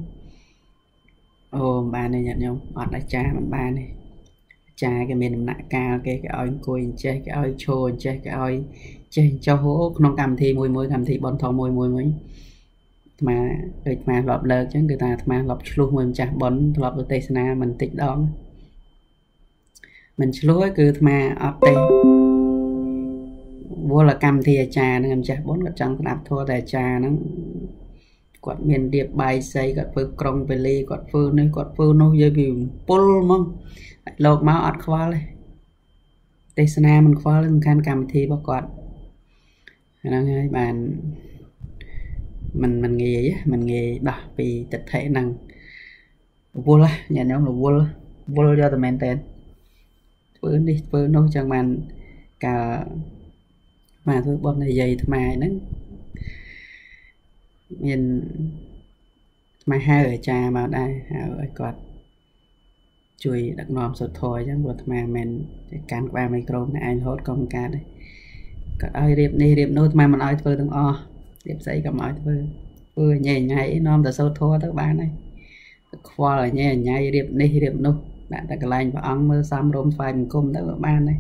ba này nhận không ọt ở cha mình bán này cha cái miền nặng cao cái oi cùi chơi cái oi trôi chơi cái oi chơi cho hố không cầm thi mùi cầm thi bon thong mùi mà được mà lọp lơ chứ người ta mà lọp luôn mình chả bón lọp được tây sana mình tích đó mình lúa cứ mà ở đây vô là cầm thì trà nó làm chả bốn cái trắng đạp thua tại trà nó quạt miền điệp bài xây quạt phơi krong về ly quạt phơi nó dây bị pol mong lột máu ọt khoa lên tây sana mình khoa lên can cầm thì bao quạt nó ngay bàn mình nghề đọc vì tịch thể năng vô là nhà nhóm là vô cho tụi mình tên vừa nấu chẳng bàn cả mà thôi bọn này dày mà nó mình mà hai ở trà mà đây ở quạt chui đặc nòm sụt thôi chứ vừa mà mình cán qua micro này anh hốt công ca đấy có ai điệp nốt mà mình nói thôi đừng điệp xây cầm nói vừa nhảy nhảy nòm từ sâu thua các bạn này khoa là nhảy điệp nốt bạn ta cái lạnh và ăn mơ xăm rôm phai mình cùng đó các bạn này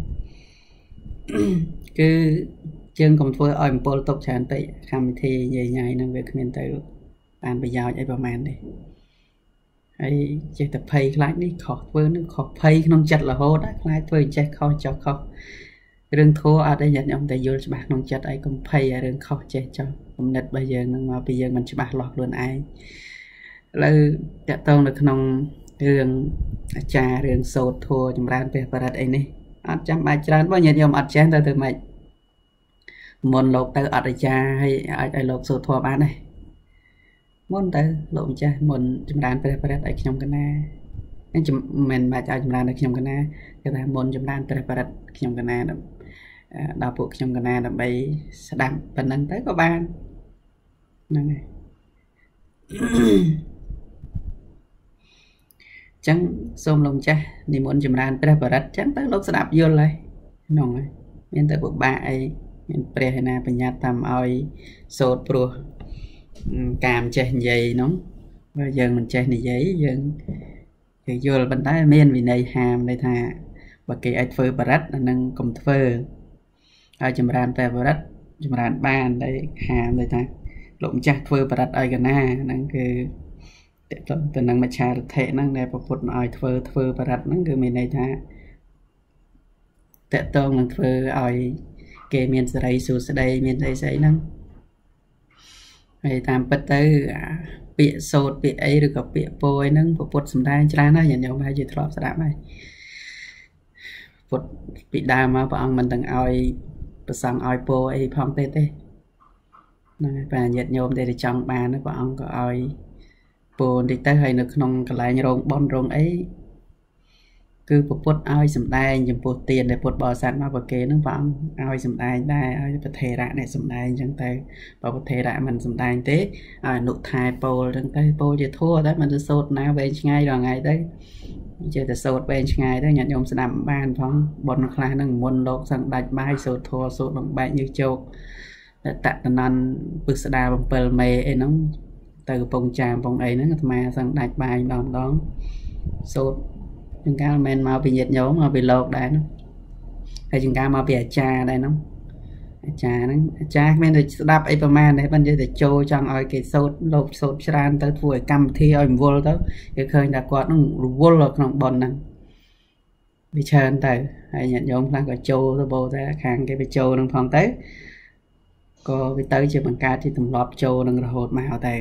cứ chương còn phơi ở một pol tộc tràn tị khăm thì nhảy năng việc miền tây bạn bây giờ chạy vào màn đi hay chơi tập pay lại đi khó phơi nó khó pay không chặt là hô đã lại phơi chạy khó cho khó rừng thua ở đây nhận ông tại vô bạc nông chặt ấy cũng pay ở rừng khó chạy cho không nết bây giờ mà bây giờ mình chỉ bạc lọt luôn ai là đã tông được nông rừng trà rừng sốt thua chấm ran về và đặt ấy này chấm bài tràn bao nhiêu nhom chén ta từ mày môn lộc tới ở trà hay ai lộc sốt thua bán này muôn tới lộ cha muôn chấm đàn pre pre tại trong cái na anh chấm mình mà chào chấm đàn ở trong cái na cái ta muôn chấm đàn pre pre trong cái na đào buộc trong cái na là bay đam phần năng tới có ban này chẳng xôm lông cha đi muốn chấm đàn pre pre chẳng tới lúc sẽ đạp vô lại nòng này miền tới bộ ba ấy miền pre hay na bên nhà tầm oi sốt pro cam che dây nóng bây giờ mình che này giấy dân thì vô là bên tay miền vì này hàm đây thà và cái ai phơi bát là nâng cùng phơi ai chấm ran pe bát chấm ran ban đây hàm đây thà lộn chặt phơi bát ai gần na nâng cái từ nâng mặt trà thể nâng này và phụt ai phơi bát nâng cái miền này thà tệ tôn nâng phơi ai cái miền sấy sụt đây miền sấy nâng hay tam bất tới bị sốt bị ấy được gặp bị bôi nâng của bột sầm đai chán nó nhận nhau hay gì thọp sẽ đạm này bột bị đa mà bọn mình từng oi sang oi bôi phong tê tê và nhận nhau đây là trong bàn nó bọn có oi bồn thì tới hay được nông cái lại rồng bom rồng ấy cứ bột oi sầm đai dùng bột tiền để bột bò sẵn mà bột kế nó vẫn oi sầm đai đây oi bột thể rạ này sầm đai chẳng tay và bột thể rạ mình sầm đai thế nụ thai bồ chẳng tay bồ chỉ thua đấy mình sốt nào về ngay rồi ngày đấy chơi từ sốt về ngày đấy nhận nhôm sẽ làm bàn phong bột nó khai năng muôn lộc sang đạch bay sốt thua sốt bằng bạch như châu tạ tần ăn bực sẽ đào bằng bờ mề ấy nó từ bông tràm bông ấy nó mà sang đạch bay đòn đón sốt chúng ta men mau bị nhiệt nhấu mà bị lột đấy nó hay chúng ta mau bị trà đây nó trà men được đáp ấy man đấy bên dưới để trôi trong oi cái sốt lột sốt tràn tới tuổi cầm thi oi vô tới cái khơi đã có nó vô lột trong bồn này bị trơn tới hay nhiệt nhấu đang có trôi tôi bồ ra khang cái bị trôi đang phong tới có bị tới chưa bằng cá thì tầm lọp trôi đang hột màu tay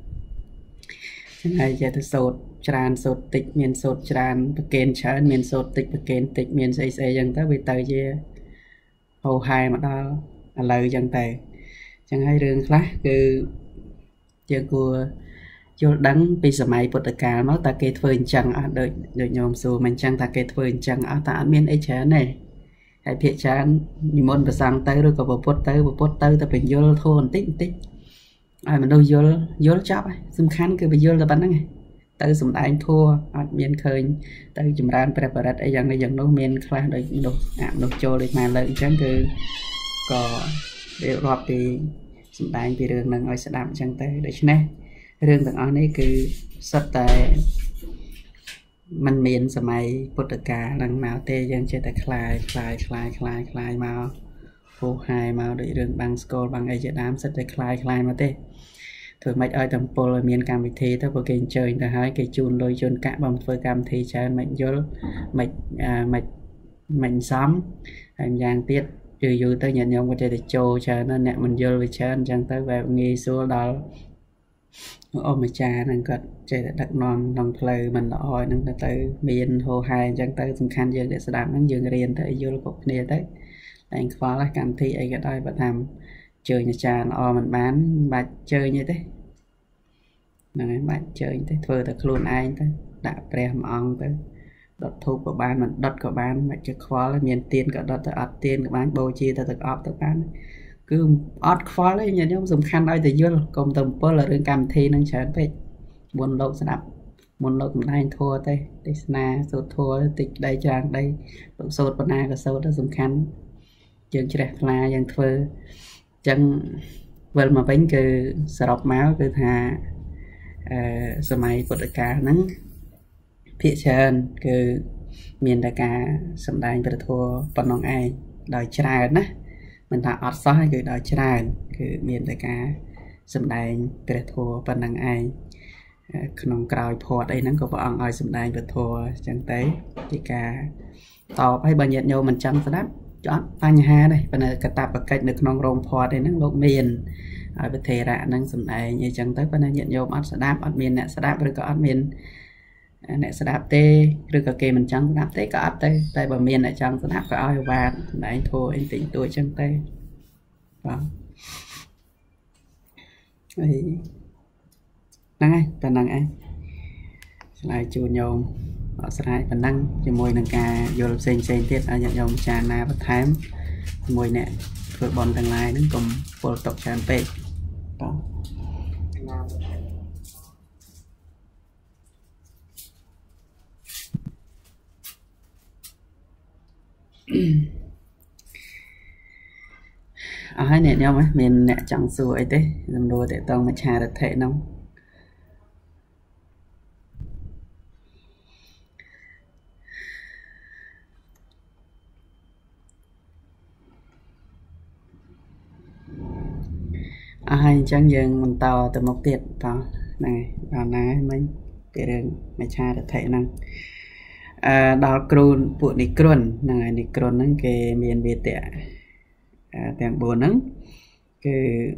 hay giờ tôi sốt tràn sốt tịch miền sốt tràn kén chán miền sốt tịch kén tịch miền xây xây dân tới bị tới chia hầu hai mà đó lời dân tề chẳng hay đường khác cứ giờ của vô đắng bây giờ mày bột cả nó ta kê phơi chẳng ở đợi đợi nhom xù mình chẳng ta kê phơi chẳng ở ta miền ấy chán này hay phía chán như môn và sang tới rồi có bộ bột tới ta phải vô thôn tích ai mà đâu vô chắp ấy xung khăn cứ bị vô là bắn này tới sum đại thua miền khơi tới chùm ran preparat ấy dân nó miền khai đôi đồ trôi để mà lợi chẳng cứ có đều rọp thì sum đại thì đường năng ơi sẽ đạm chẳng tới để này đường từng anh ấy cứ sắp tại mình miền sớm mai bột cả năng mạo tê dân chơi tại khai màu hồ hai màu để đường bằng school bằng ấy sẽ đám sắp tại khai mà tê thường mấy ơi tầm pol miền cam vị thế tới bộ kinh chơi ta hai cái chun đôi chun cả bằng phơi cam thì chơi mạnh vô mạnh xóm hành giang tiết trừ tới nhận nhau có chơi để trâu chơi nó nè mình vô với chơi chẳng tới về nghi số đó ôm mà cha năng cật chơi để đặt non đồng plei mình lỏi năng tới miền hồ hai chẳng tới sung khăn dương để đạp năng dương riêng tới vô cục này tới anh khó là cam thì ấy cái đây bạn làm chơi nhà cha nó mình bán bà chơi như thế này bạn chơi thế thôi ta luôn ai thế đã prem on tới đợt thu của bán mình đợt của bán mà chơi khó là miền tiền cả đợt tới tiền của bán bầu chi ta thực ốp tới bán cứ ót khó lấy nhà nhau dùng khăn đây thì vô cùng tầm bơ là đường cầm thi năng chán vậy buồn lộc sẽ đập buồn lộc mình hay thua đây đây na số thua tịch đây trang đây số con na có số đó dùng khăn chương trình là dân thơ chẳng vợ mà bánh cứ sọp máu cứ thà sớm mai bột cá nắng phía trên cứ miền đại ca sầm đai về thua phần nông ai đòi trà đó mình thà ọt xóa cứ đòi trà cứ miền đại ca sầm đai về thua phần nông ai nông còi phò đây nắng có vợ ông ai sầm đai về thua chẳng tế thì cả tàu hay bao nhiêu nhau mình chăm sẽ đáp chọn phanh ha đây bên này cái tập ở cạnh được nông rồng phò đây nó lục miền ở bên thể rạ năng sầm này như chẳng tới bên này nhận vô ăn sẽ đáp ăn miền nè sẽ đáp rồi có ăn miền nè sẽ đáp tê rồi có kê mình chẳng đáp tê có áp tê tại bờ miền lại chẳng sẽ đáp có ai và anh thôi anh tỉnh tuổi chẳng tê đó năng ấy phần năng ấy lại chủ nhôm ở sai phần năng cho môi nâng ca vô sen tiết ở nhận nhôm trà na và thám môi nè vượt bòn thằng lai nó cùng bộ tộc tràn pe đó ở hai nè nhau ấy mình nè chẳng xua ấy thế làm đồ để tao mà trà được thể nông ai chẳng dừng mình tàu từ một tiệt tàu này vào ná mấy cái đường mấy cha được thể năng đào cồn bộ nị cồn này nị cồn nâng cái miền việt tệ tiền bùn nâng cái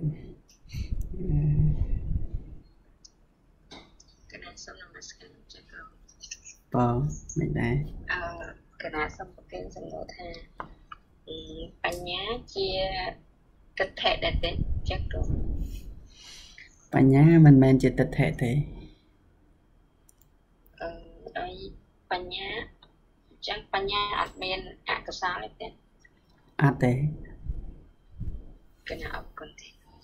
bò mình đây cái nào xong một cái xong rồi thà anh nhá chia tịch thể đẹp đấy chắc rồi bà nhá mình chỉ tịch thể thế bà nhá chắc bà nhá admin cái sao đấy đấy thế cái nào còn thế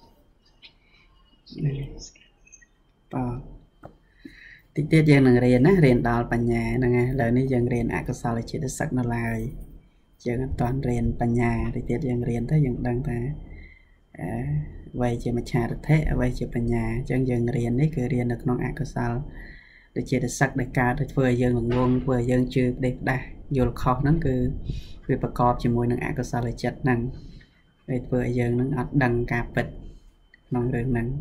tiết dân năng riêng á riêng đào bà nhà nè lời này dân riêng cái sao là chỉ được sắc nó lại dân toàn riêng bà nhà thì tiết dân riêng tới dân đăng ta vậy chỉ mà trả được thế vậy chỉ bà nhà dân dân riêng đấy cứ riêng được nó cái sao để chỉ được sắc để cả để vừa dân ngôn vừa dân chưa đẹp đa dù khó nó cứ việcประกอบchỉ môi năng cái sao là chất năng để vừa dân nó đăng cả bịch năng đường năng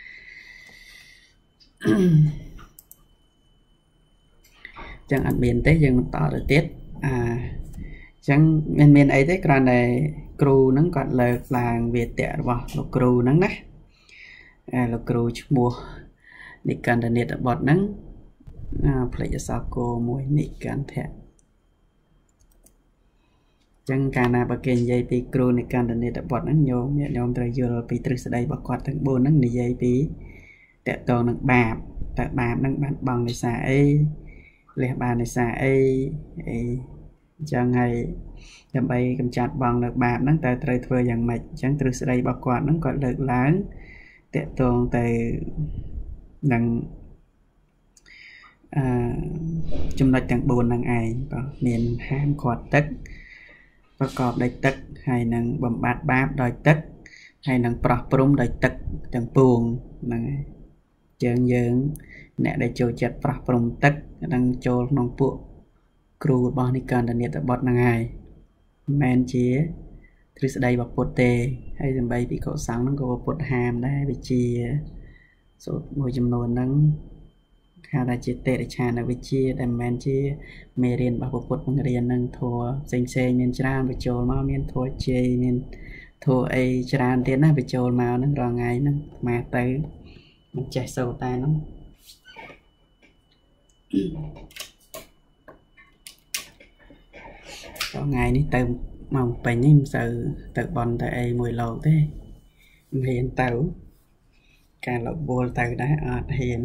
chẳng ăn miền tết dân tỏ được tiết chẳng miền ấy thế còn này cừu nó còn là làng Việt tệ vào lục cừu nó đấy lục cừu mua đi cần để nhiệt bọt nắng phải cho sao cô mùi nị cần thẹn chẳng cả nào bà kênh dây bị cừu này cần để nhiệt bọt nắng nhôm nhôm trời vừa bị từ đây bà quạt thằng bồn nắng này dây bị tệ tàu nắng bàm tại bàm nắng bàn bằng này xả ấy lẹ bàn này xả ấy cho ngày làm bay cầm chặt bằng được bàm nắng tại trời vừa dạng mệt chẳng từ đây bà quạt nắng còn được láng tệ tàu tại nắng chùm lệch thằng bồn nắng ai miền ham quạt tấtประกอบដោយទឹកហើយនឹងបំបត្តិបាបដោយទឹកហើយនឹងប្រោះព្រំដោយទឹកទាំងពួងហ្នឹងហើយយើងអ្នកដែលចូលចិត្តប្រោះព្រំទឹកនឹងចូលក្នុងពួកគ្រូរបស់និកាយនិតបទហ្នឹងហើយមិនមែនជាទ្រឹស្ដីរបស់ពុទ្ធទេហើយសំបីភិក្ខុសង្ឃហ្នឹងក៏ពុទ្ធហាមដែរវាជាសូត្រមួយចំនួនហ្នឹងហៅថាជាតេរឆានវិជ្ជាដែលមិនមែនជាមេរៀនរបស់ពុទ្ធបង្រៀននឹងធម៌ផ្សេងមានច្រើនបញ្ចូលមកមានធម៌ជ័យមានធម៌អីច្រើនទៀតណាបញ្ចូលមកហ្នឹងរាល់ថ្ងៃហ្នឹងមកទៅមិនចេះសូត្រតែហ្នឹងថ្ងៃនេះទៅមកពេញនេះមិនសូវទៅបន់ទៅអីមួយលោកទេមិនហ៊ានទៅការលបួលទៅដែរអត់ហ៊ាន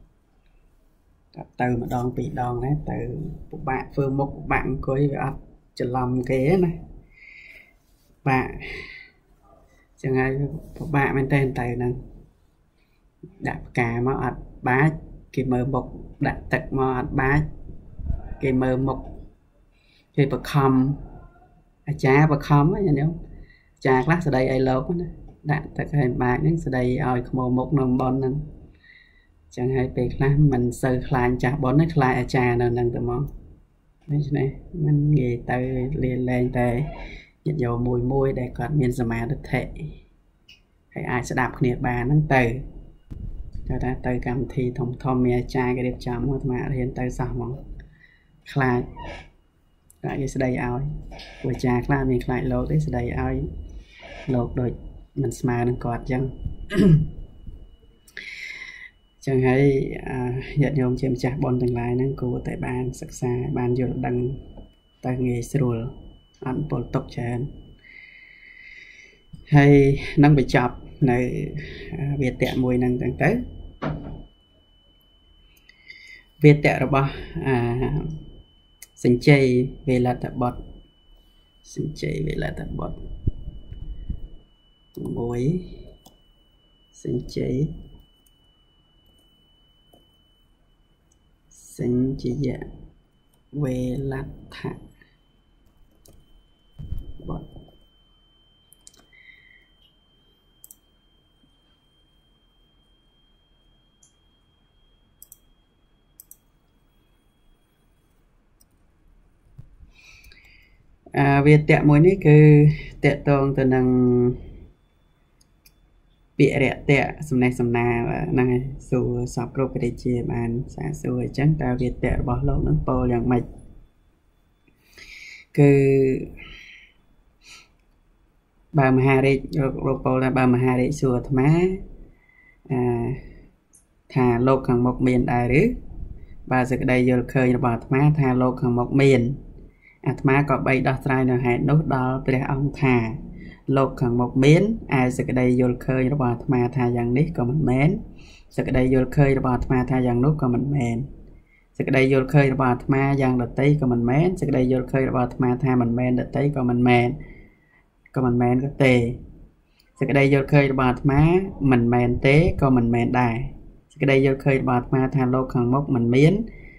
ទៅម្ដងពីរដងណាទៅពិបាកធ្វើមុខពិបាកអង្គុយវាអត់ច្រឡំគេណាបាក់ចឹងហើយពិបាកមែនតើទៅហ្នឹងដាក់ផ្កាមកអត់បាច់គេមើលមុខដាក់ទឹកមកអត់បាច់គេមើលមុខគេបខំអាចារ្យបខំហ្នឹងញោមចាខ្លះស្ដីឲ្យលោកណាដាក់ទឹកឲ្យបាច់ហ្នឹងស្ដីឲ្យខ្មោមុខនៅបនហ្នឹងchẳng hay về class mình sơ khai chả bón nó khai ở trà nào nâng từ mong này mình nghề tới liền lên tới nhận dầu mùi để còn miền sầm được thể hay ai sẽ đạp nhiệt bà nâng từ cho ta tới cầm thi thông thông mẹ trai cái đẹp chấm một mà hiện tới sao mong khai lại cái đây ao của trà class mình lại lột đấy đây ao lột rồi mình smile đừng cọt chân chẳng hay nhận nhôm chém chặt bọn từng lại nâng cô tại bàn sắc xa bàn vô đăng ta nghề sửa ăn bộ tộc chén hay nâng bị chọc này việt tẹn mùi nâng tăng tới Việt tệ rồi bỏ sinh chay về là tập bọt sinh chay về là tập bọt muối sinh chay sinh chỉ dạ về là thả bọt việc tệ mối này cứ tệ tông từ năng bị rẻ tệ sầm na và năng số sập pro cái chia bàn xã số chẳng ta việc tệ bỏ lỗ nó poอย่างmạch cứ bà mà hà đi rồi po là bà mà hà đi sửa má thà lô hàng một miền đại rứ bà sẽ đây giờ khơi bà má thà lô hàng một miền má có bay đo trai nào hãy nốt đó để ông thà lột hàng một miếng ai sẽ đây vô khơi nó bà mà thà rằng nít còn mình mến sẽ đây vô khơi nó bà mà thà rằng nút còn mình mến sẽ đây vô khơi nó bà mà rằng đợt tây còn mình mến sẽ đây vô khơi nó bà mà thà mình mến đợt tây còn mình mến có tề sẽ đây vô khơi nó bà má mình mến tế còn mình mến đài sẽ đây vô khơi bà mà thà lột hàng mốc mình miếng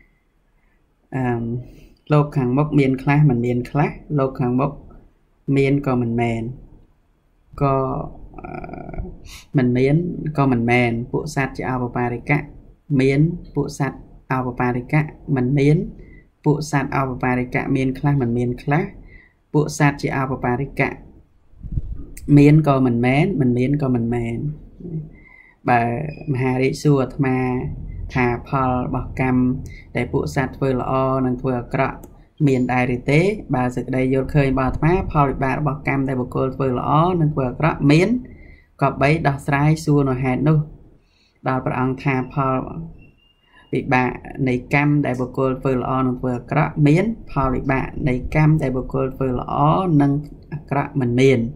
lột hàng mốc miên class mình miên class lột hàng mốc miên còn mình mền có mình miên có mình mền bộ sát chỉ ao parika miên bộ sát ao parika mình miên bộ sát ao parika miên class mình miên class bộ sát chỉ ao parika miên có mình mén mình miên có mình mền bà hà đi xua mà thà phal bọc cam để bộ sát vừa lo năng vừa cọ miền đại rì tế bà sự đây vô khơi bà má phal bà bọc cam để bộ cô vừa lo năng vừa cọ miến có bấy đọc trái xua nó hẹn nu đào bà ông thà phal bị bà này cam để bộ cô vừa lo năng vừa cọ miến phal bị bà này cam để bộ cô vừa lo năng cọ mình miền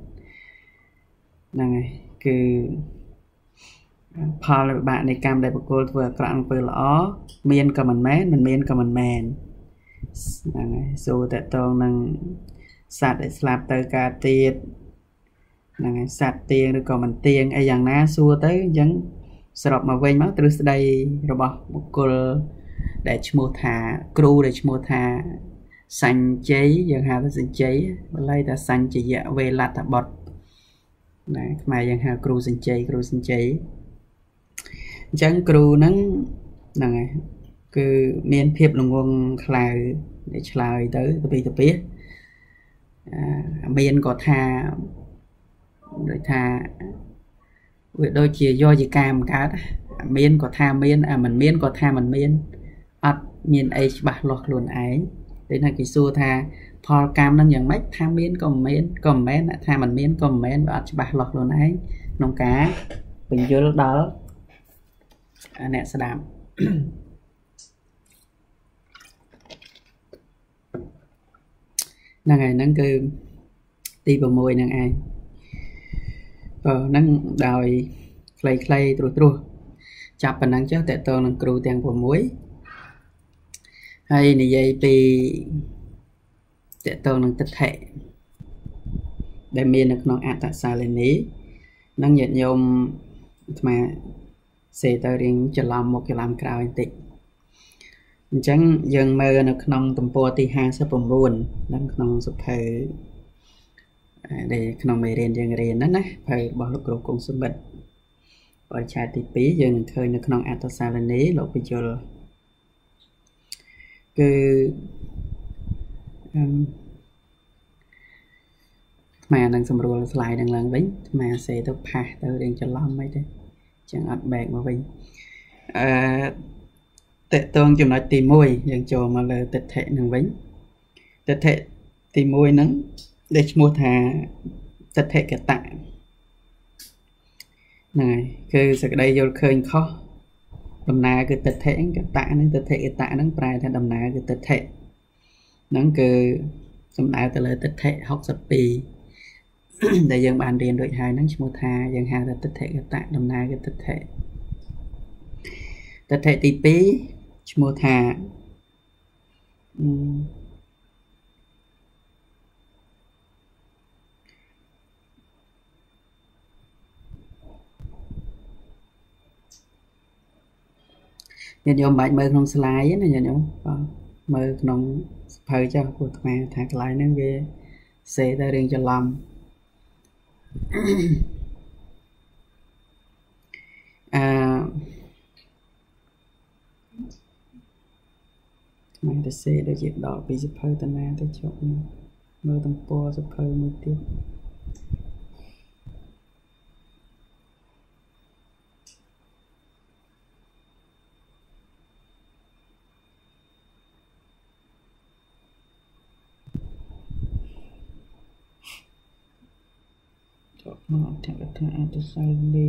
này cứ phal bạn này cam đại bậc cô vừa cạn vừa lõ miên cầm mình mén mình miên cầm mình mèn số tại tông năng sạt để slap tới cả tiệt năng sạt tiền rồi còn mình tiền ai dạng ná xua tới vẫn sập mà quên mất từ đây rồi bỏ một cô để mua thả cru để mua thả xanh cháy dạng hà ta xanh cháy lấy ta xanh chỉ dạ về lạt ta bọt này mà dạng hà cru xanh cháy chẳng cừu nắng này cứ miền phiệp lồng nguồn khai để khai tới tập biết miền có tha rồi tha đôi chia do gì cam cá miền có tha miền mình miền có tha mình miền miền ấy bạc lọt luôn ấy đấy là cái xua tha phò cam năng nhận mấy tha miền còn mén tha mình miền còn mén và bạc lọt luôn ấy nông cá bình vô lúc đó nè sẽ đàm năng ngày năng cứ đi vào môi năng ai năng đòi clay trù chập và năng chắc tại tôi năng cừu tiền của muối hay này dây vì tại tôi năng tích hệ để miền được nó tại sao lên ní năng nhận nhôm mà sẽ tới đến cho làm một cái làm cào anh tịnh chẳng dần mơ nó không tầm po thì hai sẽ bùng buồn đang không sụp thời để không mê rèn dần rèn đó nè phải bỏ lúc rồi cũng sụp bệnh và trái thì bí dần thời nó không ăn tao xa lên ní lộ bây giờ cứ mà đang xâm rùa slide đang lần bính mà sẽ tới phá tới đến cho làm mấy đấy chẳng ắt bẹn mà vinh tệ tương chúng nói tìm môi dành cho mà là tệ thệ nâng vĩnh tệ thệ tìm môi nắng để mua thà tệ thệ cái tạ này cứ sẽ đây vô khơi khó đầm nà cứ tệ thệ cái tạ nên tệ thệ cái tạ nắng prai theo đầm nà cứ tệ thệ nắng cứ đầm nà từ lời tệ thệ học sập bì để dân bàn điền đội hai nắng mua thà dân hai là tệ thệ cái tạ đầm nà cái tệ thệ tí pí ឈ្មោះថាញាតិញោមបាច់មើលក្នុង slide ណាញាតិញោមបាទមើលក្នុងសភៅចុះព្រោះអាថាកន្លែងហ្នឹងវាសេតែរឿងច្រឡំមកទៅសេដូចជាដកពីសភៅតាណាទៅចុះមើលទំព័រសភៅមួយទៀតមកអត្ថកថាអត្តសញ្ញាណ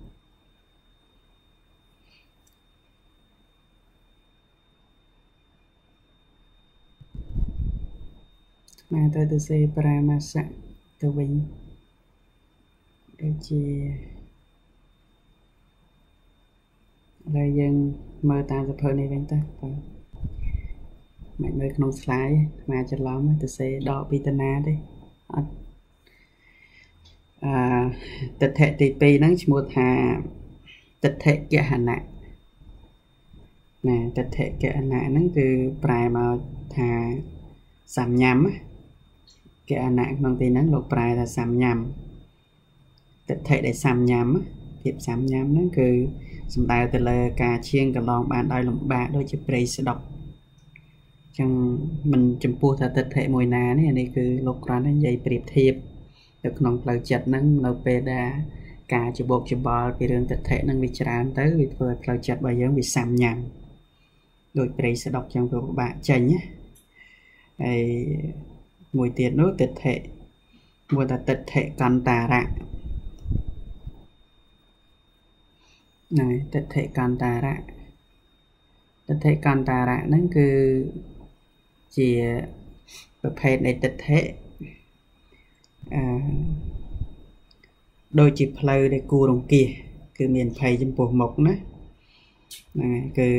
មកទៅសេប្រាមាសៈទៅវិញដូចជាហើយយើងមើលតាមសភៅនេះវិញតើបាទមិនមើលក្នុង slide មកច្រឡំទៅសេដកពីតាណាទេអត់ទិដ្ឋិទី2ហ្នឹងឈ្មោះថាទិដ្ឋិកហណៈណាទិដ្ឋិកហណៈហ្នឹងគឺប្រែមកថាសញ្ញាំកហណៈក្នុងទីហ្នឹងលោកប្រែថាសញ្ញាំទិដ្ឋិដែលសញ្ញាំភាពសញ្ញាំហ្នឹងគឺសំដៅទៅលើការឈៀងកន្លងបានដោយលំបាកដូចជាព្រៃស្ដុកអញ្ចឹងមិនចំពោះថាទិដ្ឋិមួយណានេះគឺលោកគ្រាន់តែនិយាយប្រៀបធៀបនៅក្នុងផ្លូវចិត្តហ្នឹងនៅពេលដែលការច្បោកច្បល់ពីរឿងទិដ្ឋិហ្នឹងវាច្រើនទៅវាធ្វើឲ្យផ្លូវចិត្តរបស់យើងវាសាំញ៉ាំដូចព្រៃស្ដុកចឹងវាពិបាកចេញណាហើយមួយទៀតនោះទិដ្ឋិមួយថាទិដ្ឋិកន្តារៈណែទិដ្ឋិកន្តារៈទិដ្ឋិកន្តារៈហ្នឹងគឺជាប្រភេទនៃទិដ្ឋិដូចជាផ្លូវដែលគួររង្គៀសគឺមានភ័យចំពោះមុខណាហ្នឹងហើយគឺ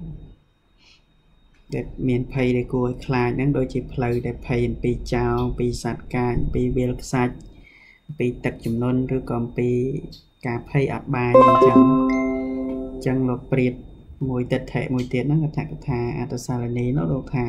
ដែលមានភ័យដែលគួរឲ្យខ្លាចហ្នឹងដូចជាផ្លូវដែលភ័យអំពីចោរពីសត្វកាចពីវាលខ្សាច់ពីទឹកជំនន់ឬក៏អំពីការភ័យអត់បានអញ្ចឹងលោកប្រៀបមួយទិដ្ឋិមួយទៀតហ្នឹងកថាអត្តសាលនីនោះលោកថា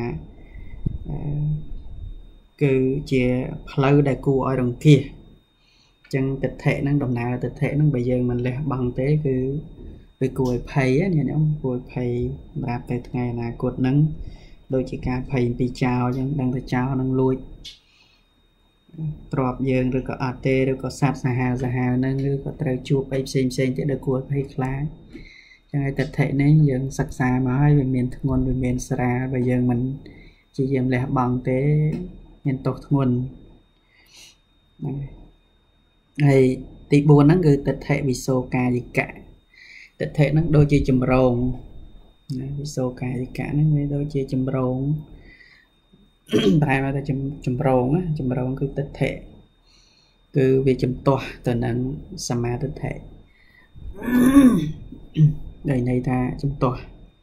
គឺជាផ្លូវដែលគួរឲ្យរង្គៀសអញ្ចឹងទិដ្ឋិហ្នឹងដំណើរទិដ្ឋិហ្នឹងបើយើងមិនលះបង់ទេគឺវាគួរឲ្យភ័យណាញោមគួរឲ្យភ័យសម្រាប់ទៅថ្ងៃអនាគតហ្នឹងដូចជាការភ័យពីចោរអញ្ចឹងដឹងថាចោរនឹងលួចទ្រព្យយើងឬក៏អត់ទេឬក៏សត្វសាហាវហ្នឹងឬក៏ត្រូវជួបអីផ្សេងទៀតដែលគួរឲ្យភ័យខ្លាចអញ្ចឹងហើយទិដ្ឋិនេះយើងសិក្សាមកហើយវាមានធ្ងន់វាមានស្រាលបើយើងមិនជាយាមលះបង់ទេមានទោសធ្ងន់ហ្នឹងហើយទី4ហ្នឹងគឺទិដ្ឋិវិសោកាយិកៈទិដ្ឋិហ្នឹងដូចជាចម្រងណាវិសោកាយិកៈហ្នឹងវាដូចជាចម្រងតែមកតែចម្រងណាចម្រងគឺទិដ្ឋិគឺវាចំទាស់ទៅនឹងសមាទិដ្ឋិដោយន័យថាចំទាស់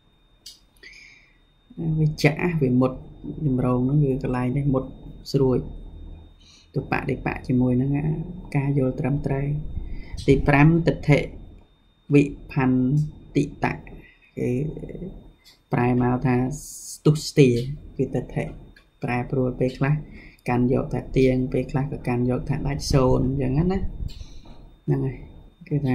វាចាក់វាមុតចម្រងហ្នឹងគឺកន្លែងនេះមុតស្រួយទៅបដិបៈជាមួយនឹងការយល់ត្រឹមត្រូវទី5ទិដ្ឋិវិផន្តិតៈគឺប្រែមកថាស្ទុស្ទាគឺទិដ្ឋិប្រែប្រួលពេលខ្លះកាន់យកថាទៀងពេលខ្លះក៏កាន់យកថាដាច់សូន្យអញ្ចឹងណាហ្នឹងហើយគឺថា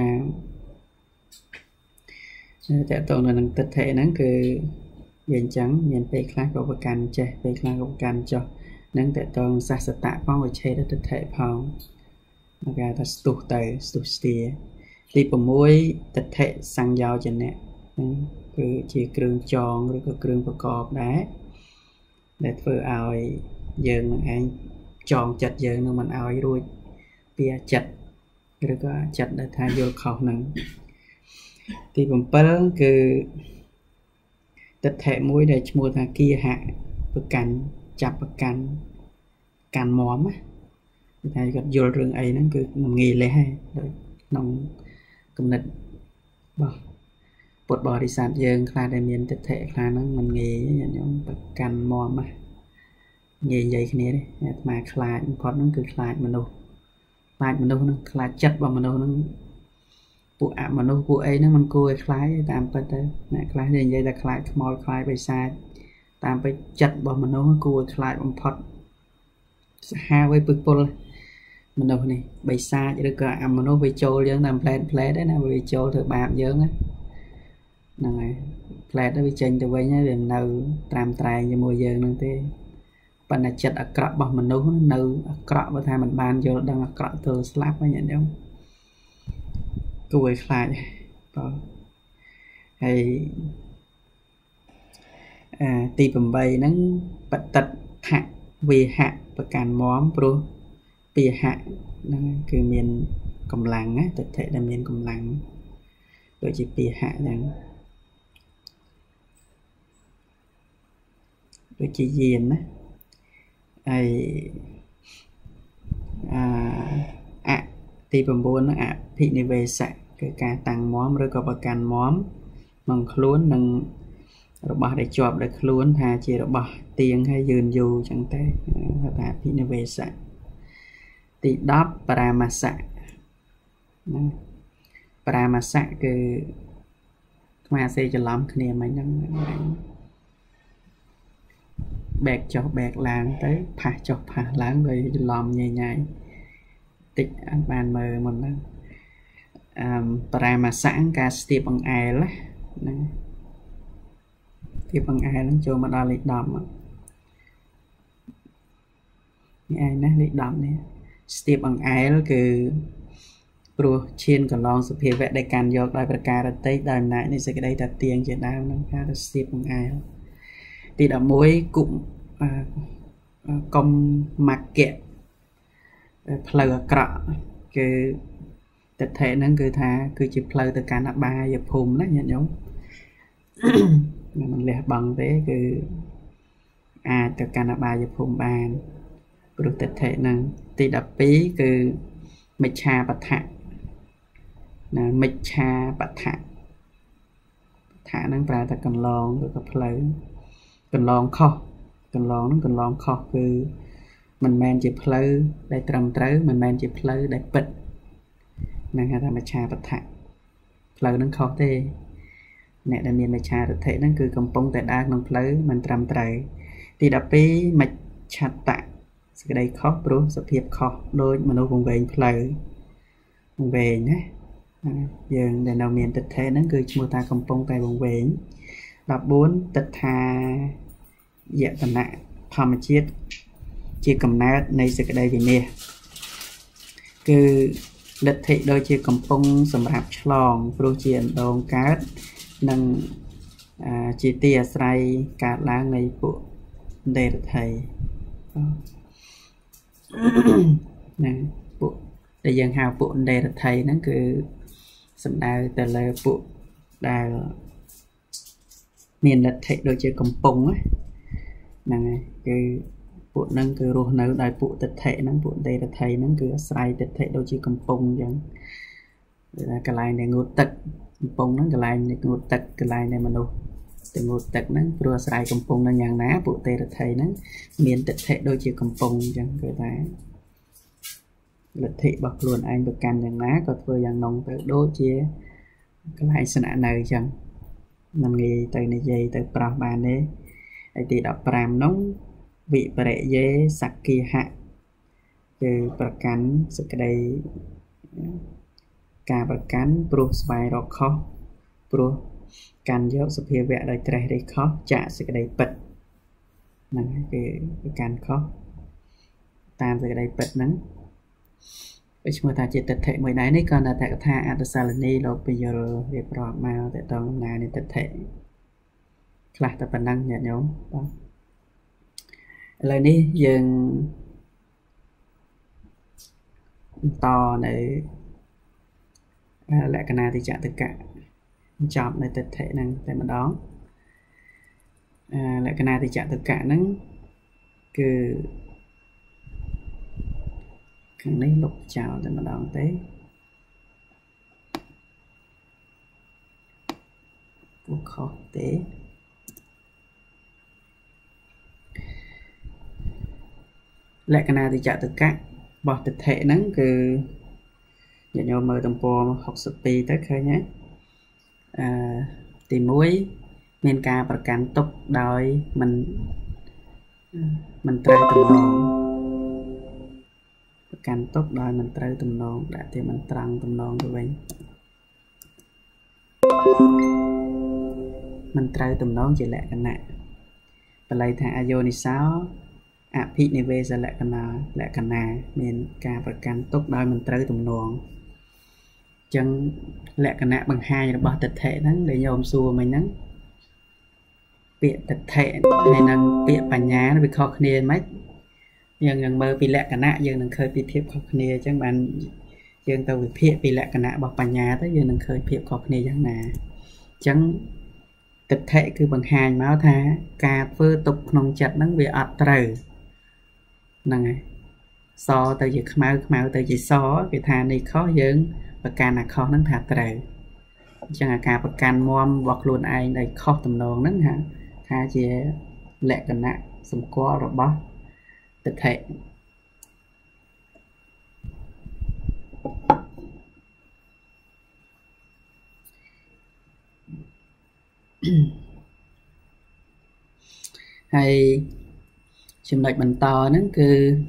តើតើនឹងទិដ្ឋិហ្នឹងគឺវាអញ្ចឹងមានពេលខ្លះក៏ប្រកាន់ចេះពេលខ្លះក៏ប្រកាន់ចុះនឹងតើតើសាសតៈផងវិឆេទទិដ្ឋិផងមកគេថាស្ទុះទៅស្ទុស្ទាទី6ទិដ្ឋិសង្យោចនៈគឺជាគ្រឿងចងឬក៏គ្រឿងប្រកបដែរដែលធ្វើឲ្យយើងនឹងឯងចងចិត្តយើងនឹងមិនឲ្យរួចពីចិត្តឬក៏ចិត្តដែលថាយល់ខុសនឹងទី7គឺទិដ្ឋិមួយដែលឈ្មោះថាគីហៈប្រកាន់ចាប់ប្រកាន់កាន់មមណាតែគាត់យល់រឿងអីហ្នឹងគឺមិនងាយលេះហើយដូចក្នុងគំនិតរបស់ពុទ្ធបរិស័ទយើងខ្លះដែលមានទិដ្ឋិខ្លះហ្នឹងមិនងាយញាតិញោមប្រកាន់មមណាងាយនិយាយគ្នាទេអាត្មាខ្លាចបំផុតហ្នឹងគឺខ្លាចមនុស្សហ្នឹងខ្លាចចិត្តរបស់មនុស្សហ្នឹងពួកអមនុស្សពួកអីហ្នឹងมันគួរឲ្យខ្លាចតាមពិតទៅអ្នកខ្លះនិយាយតែខ្លាចខ្មោចខ្លាចបិសាចតាមពិតចិត្តរបស់មនុស្សគួរឲ្យខ្លាចបំផុតសាហាវឲ្យពឹកពុលមនុស្សនេះបិសាចឬក៏អមនុស្សវាចូលយើងតាមផ្លែតដែរណាវាចូលធ្វើបាបយើងហ្នឹងហើយផ្លែតទៅវាចេញទៅវិញហើយវានៅត្រាំត្រែងជាមួយយើងហ្នឹងទេប៉ុន្តែចិត្តអាក្រក់របស់មនុស្សនៅអាក្រក់បើថាมันបានយល់ដឹងអាក្រក់ទៅស្លាប់ហ្នឹងញ៉ាំគួរឲ្យខ្លាចបាទហើយទី8ហ្នឹងបតិតថៈវេហៈប្រកាន់មមព្រោះពាហៈហ្នឹងគឺមានកម្លាំងណាទិដ្ឋិដែលមានកម្លាំងដូចជាពាហៈហ្នឹងដូចជាយានណាហើយទី9ហ្នឹងអភិនិវេសៈគឺការតាំងមមឬក៏ប្រកាន់មមក្នុងខ្លួននិងរបស់ដែលជាប់ដោយខ្លួនថាជារបស់ទៀងហើយយឺនយូរអញ្ចឹងទៅហៅថាអភិនិវេសៈទី10បរាមសៈណាបរាមសៈគឺស្មារតីច្រឡំគ្នាមិនហ្នឹងបែកចុះបែកឡើងទៅផាសចុះផាសឡើងវាច្រឡំញ៉ៃតិចអត់បានមើលមុនហ្នឹងបរាមសៈការស្ទាបអង្អែលណាស្ទាបអង្អែលហ្នឹងចូលមកដល់លេខ10នេះឯណាលេខ10នេះស្ទាបអង្អែលគឺព្រោះឈានកន្លងសភាវៈដែលកាន់យកដោយប្រការតិចដោយអំណាចនៃសេចក្តីតាទៀងជាដើមហ្នឹងថាស្ទាបអង្អែលទី11គុំមគ្គៈផ្លូវអាក្រក់គឺទិដ្ឋិហ្នឹងគឺថាគឺជាផ្លូវទៅកាន់អបាយភូមិណាញាតិញោមមិនលះបង់ទេគឺអាចទៅកាន់អបាយភូមិបានព្រោះទិដ្ឋិហ្នឹងទី12គឺមិច្ឆាបដ្ឋៈណាមិច្ឆាបដ្ឋៈហ្នឹងប្រើតែកន្លងឬក៏ផ្លូវកន្លងខុសកន្លងហ្នឹងកន្លងខុសគឺមិនមែនជាផ្លូវដែលត្រឹមត្រូវមិនមែនជាផ្លូវដែលពិតហ្នឹងហៅថាមិច្ឆាបដ្ឋៈផ្លូវហ្នឹងខុសទេអ្នកដែលមានមិច្ឆាទិដ្ឋិហ្នឹងគឺកំពុងតែដើរក្នុងផ្លូវមិនត្រឹមត្រូវទី12មិច្ឆតៈសេចក្តីខុសព្រោះសភាពខុសដោយមនុស្សវង្វេងផ្លូវវង្វេងណាយើងដែលនៅមានទិដ្ឋិហ្នឹងគឺឈ្មោះថាកំពុងតែវង្វេង14ទិដ្ឋាយតនៈធម្មជាតិជាកំណើតនៃសេចក្តីវិនិច្ឆ័យគឺលទ្ធិដូចជាកំពុងសម្រាប់ឆ្លងព្រោះជាអណ្ដូងកើតនិងជាទីអាស្រ័យកើតឡើងនៃពួកដេរថៃណាពួកដែលយើងហៅពួកដេរថៃហ្នឹងគឺសំដៅទៅលើពួកដែលមានលទ្ធិដូចជាកំពុងហ្នឹងហើយគឺពួកហ្នឹងគឺរស់នៅដោយពួកទិដ្ឋិហ្នឹងពួកដេរថៃហ្នឹងគឺអាស្រ័យទិដ្ឋិដូចជាកំពុងអញ្ចឹងកន្លែងដែលងូតទឹកកំពុងហ្នឹងកន្លែងដែលងូតទឹកកន្លែងដែលមនុស្សទៅងូតទឹកហ្នឹងព្រោះអាស្រ័យកំពុងហ្នឹងយ៉ាងណាពួកដេរថៃហ្នឹងមានទិដ្ឋិដូចជាកំពុងអញ្ចឹងគឺថាលទ្ធិរបស់ខ្លួនឯងប្រកាន់យ៉ាងណាក៏ធ្វើយ៉ាងនោះទៅដូចជាកន្លែងស្នាក់នៅអញ្ចឹងមិនងាយទៅនិយាយទៅប្រោះបានទេហើយទី15នោះវិបរិយេសក្គាហៈគឺប្រកាន់សេចក្តីការប្រកាន់ព្រោះស្វែងរកខុសព្រោះកាន់យកសភាវៈដោយត្រេះរិះខុសចាក់សេចក្តីពិតហ្នឹងគឺប្រកាន់ខុសតាមសេចក្តីពិតហ្នឹងវាឈ្មោះថាជាទិដ្ឋិមួយដែរនេះក៏នៅតែកថាអត្តសាលនីលោកពយល់រៀបរាប់មកតើតងណានេះទិដ្ឋិខ្លះតែប៉ុណ្ណឹងញាតិញោមបាទឥឡូវនេះយើងបន្តនៅលក្ខណៈតិចតកៈចប់នៅទិដ្ឋិហ្នឹងតែម្ដងលក្ខណៈតិចតកៈហ្នឹងគឺខាងនេះលុបចោលតែម្ដងទេពួកខុសទេលក្ខណៈតិចតកៈរបស់ទិដ្ឋិហ្នឹងគឺញាតិញោមមើលទំព័រ62ទៅឃើញទេទី1មានការប្រកាន់ទុកដោយមិនត្រូវទំនងប្រកាន់ទុកដោយមិនត្រូវទំនងដាក់តែមិនត្រង់ទំនងទៅវិញមិនត្រូវទំនងជាលក្ខណៈបល័យថាអយោនិសោអភិនិវេសលក្ខណៈមានការប្រកាន់ទុកដោយមិនត្រូវទំនងចឹងលក្ខណៈបង្ហាញរបស់ទិដ្ឋិហ្នឹងដែលញោមសួរមិញហ្នឹងពាក្យទិដ្ឋិហើយនឹងពាក្យបញ្ញាវាខុសគ្នាមិនយើងនឹងមើលពីលក្ខណៈយើងនឹងឃើញពីភាពខុសគ្នាអញ្ចឹងបានយើងទៅវិភាគពីលក្ខណៈរបស់បញ្ញាទៅយើងនឹងឃើញភាពខុសគ្នាយ៉ាងណាអញ្ចឹងទិដ្ឋិគឺបង្ហាញមកថាការធ្វើទុកក្នុងចិត្តហ្នឹងវាអត់ត្រូវហ្នឹងហើយសទៅជាខ្មៅទៅជាសគេថានេះខុសយើងប្រកាន់អាខុសហ្នឹងថាត្រូវអញ្ចឹងអាការប្រកាន់មមរបស់ខ្លួនឯងដែលខុសទំនងហ្នឹងថាជាលក្ខណៈសម្គាល់របស់ទិដ្ឋិហើយចំណុចបន្តហ្នឹងគឺ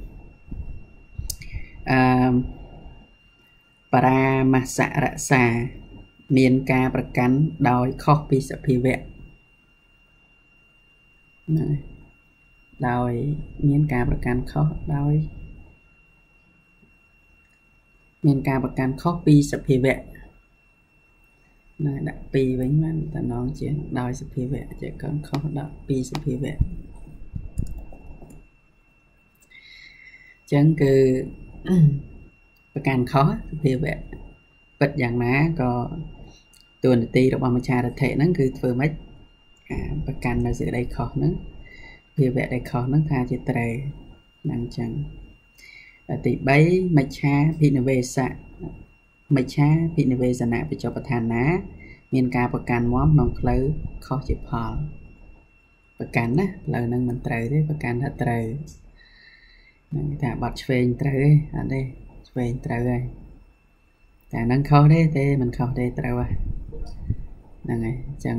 បរាមស្សរក្សាមានការប្រកាន់ដោយខុសពីសភាវៈដោយមានការប្រកាន់ខុសដោយមានការប្រកាន់ខុសពីសភាវៈណាដាក់ពីរវិញបានតំណងជាដោយសភាវៈជាកូនខុសដាក់ពីសភាវៈចឹងគឺប្រកាន់ខុសសភាវៈពិតយ៉ាងណាក៏តួនាទីរបស់មច្ឆារថិហ្នឹងគឺធ្វើម៉េចប្រកាន់នៅសេចក្តីខុសហ្នឹងភាវៈដែលខុសហ្នឹងថាជាត្រូវហ្នឹងចឹងទី3មច្ឆាភិនិវេសៈមច្ឆាភិនិវេសនៈបច្ចុប្បន្នណាមានការប្រកាន់មមក្នុងផ្លូវខុសជាផលប្រកាន់ណាផ្លូវហ្នឹងមិនត្រូវទេប្រកាន់ថាត្រូវហ្នឹងថាបាត់ឆ្វេងត្រូវទេអត់ទេឆ្វេងត្រូវហើយតែហ្នឹងខុសទេមិនខុសទេត្រូវហ្នឹងហើយអញ្ចឹង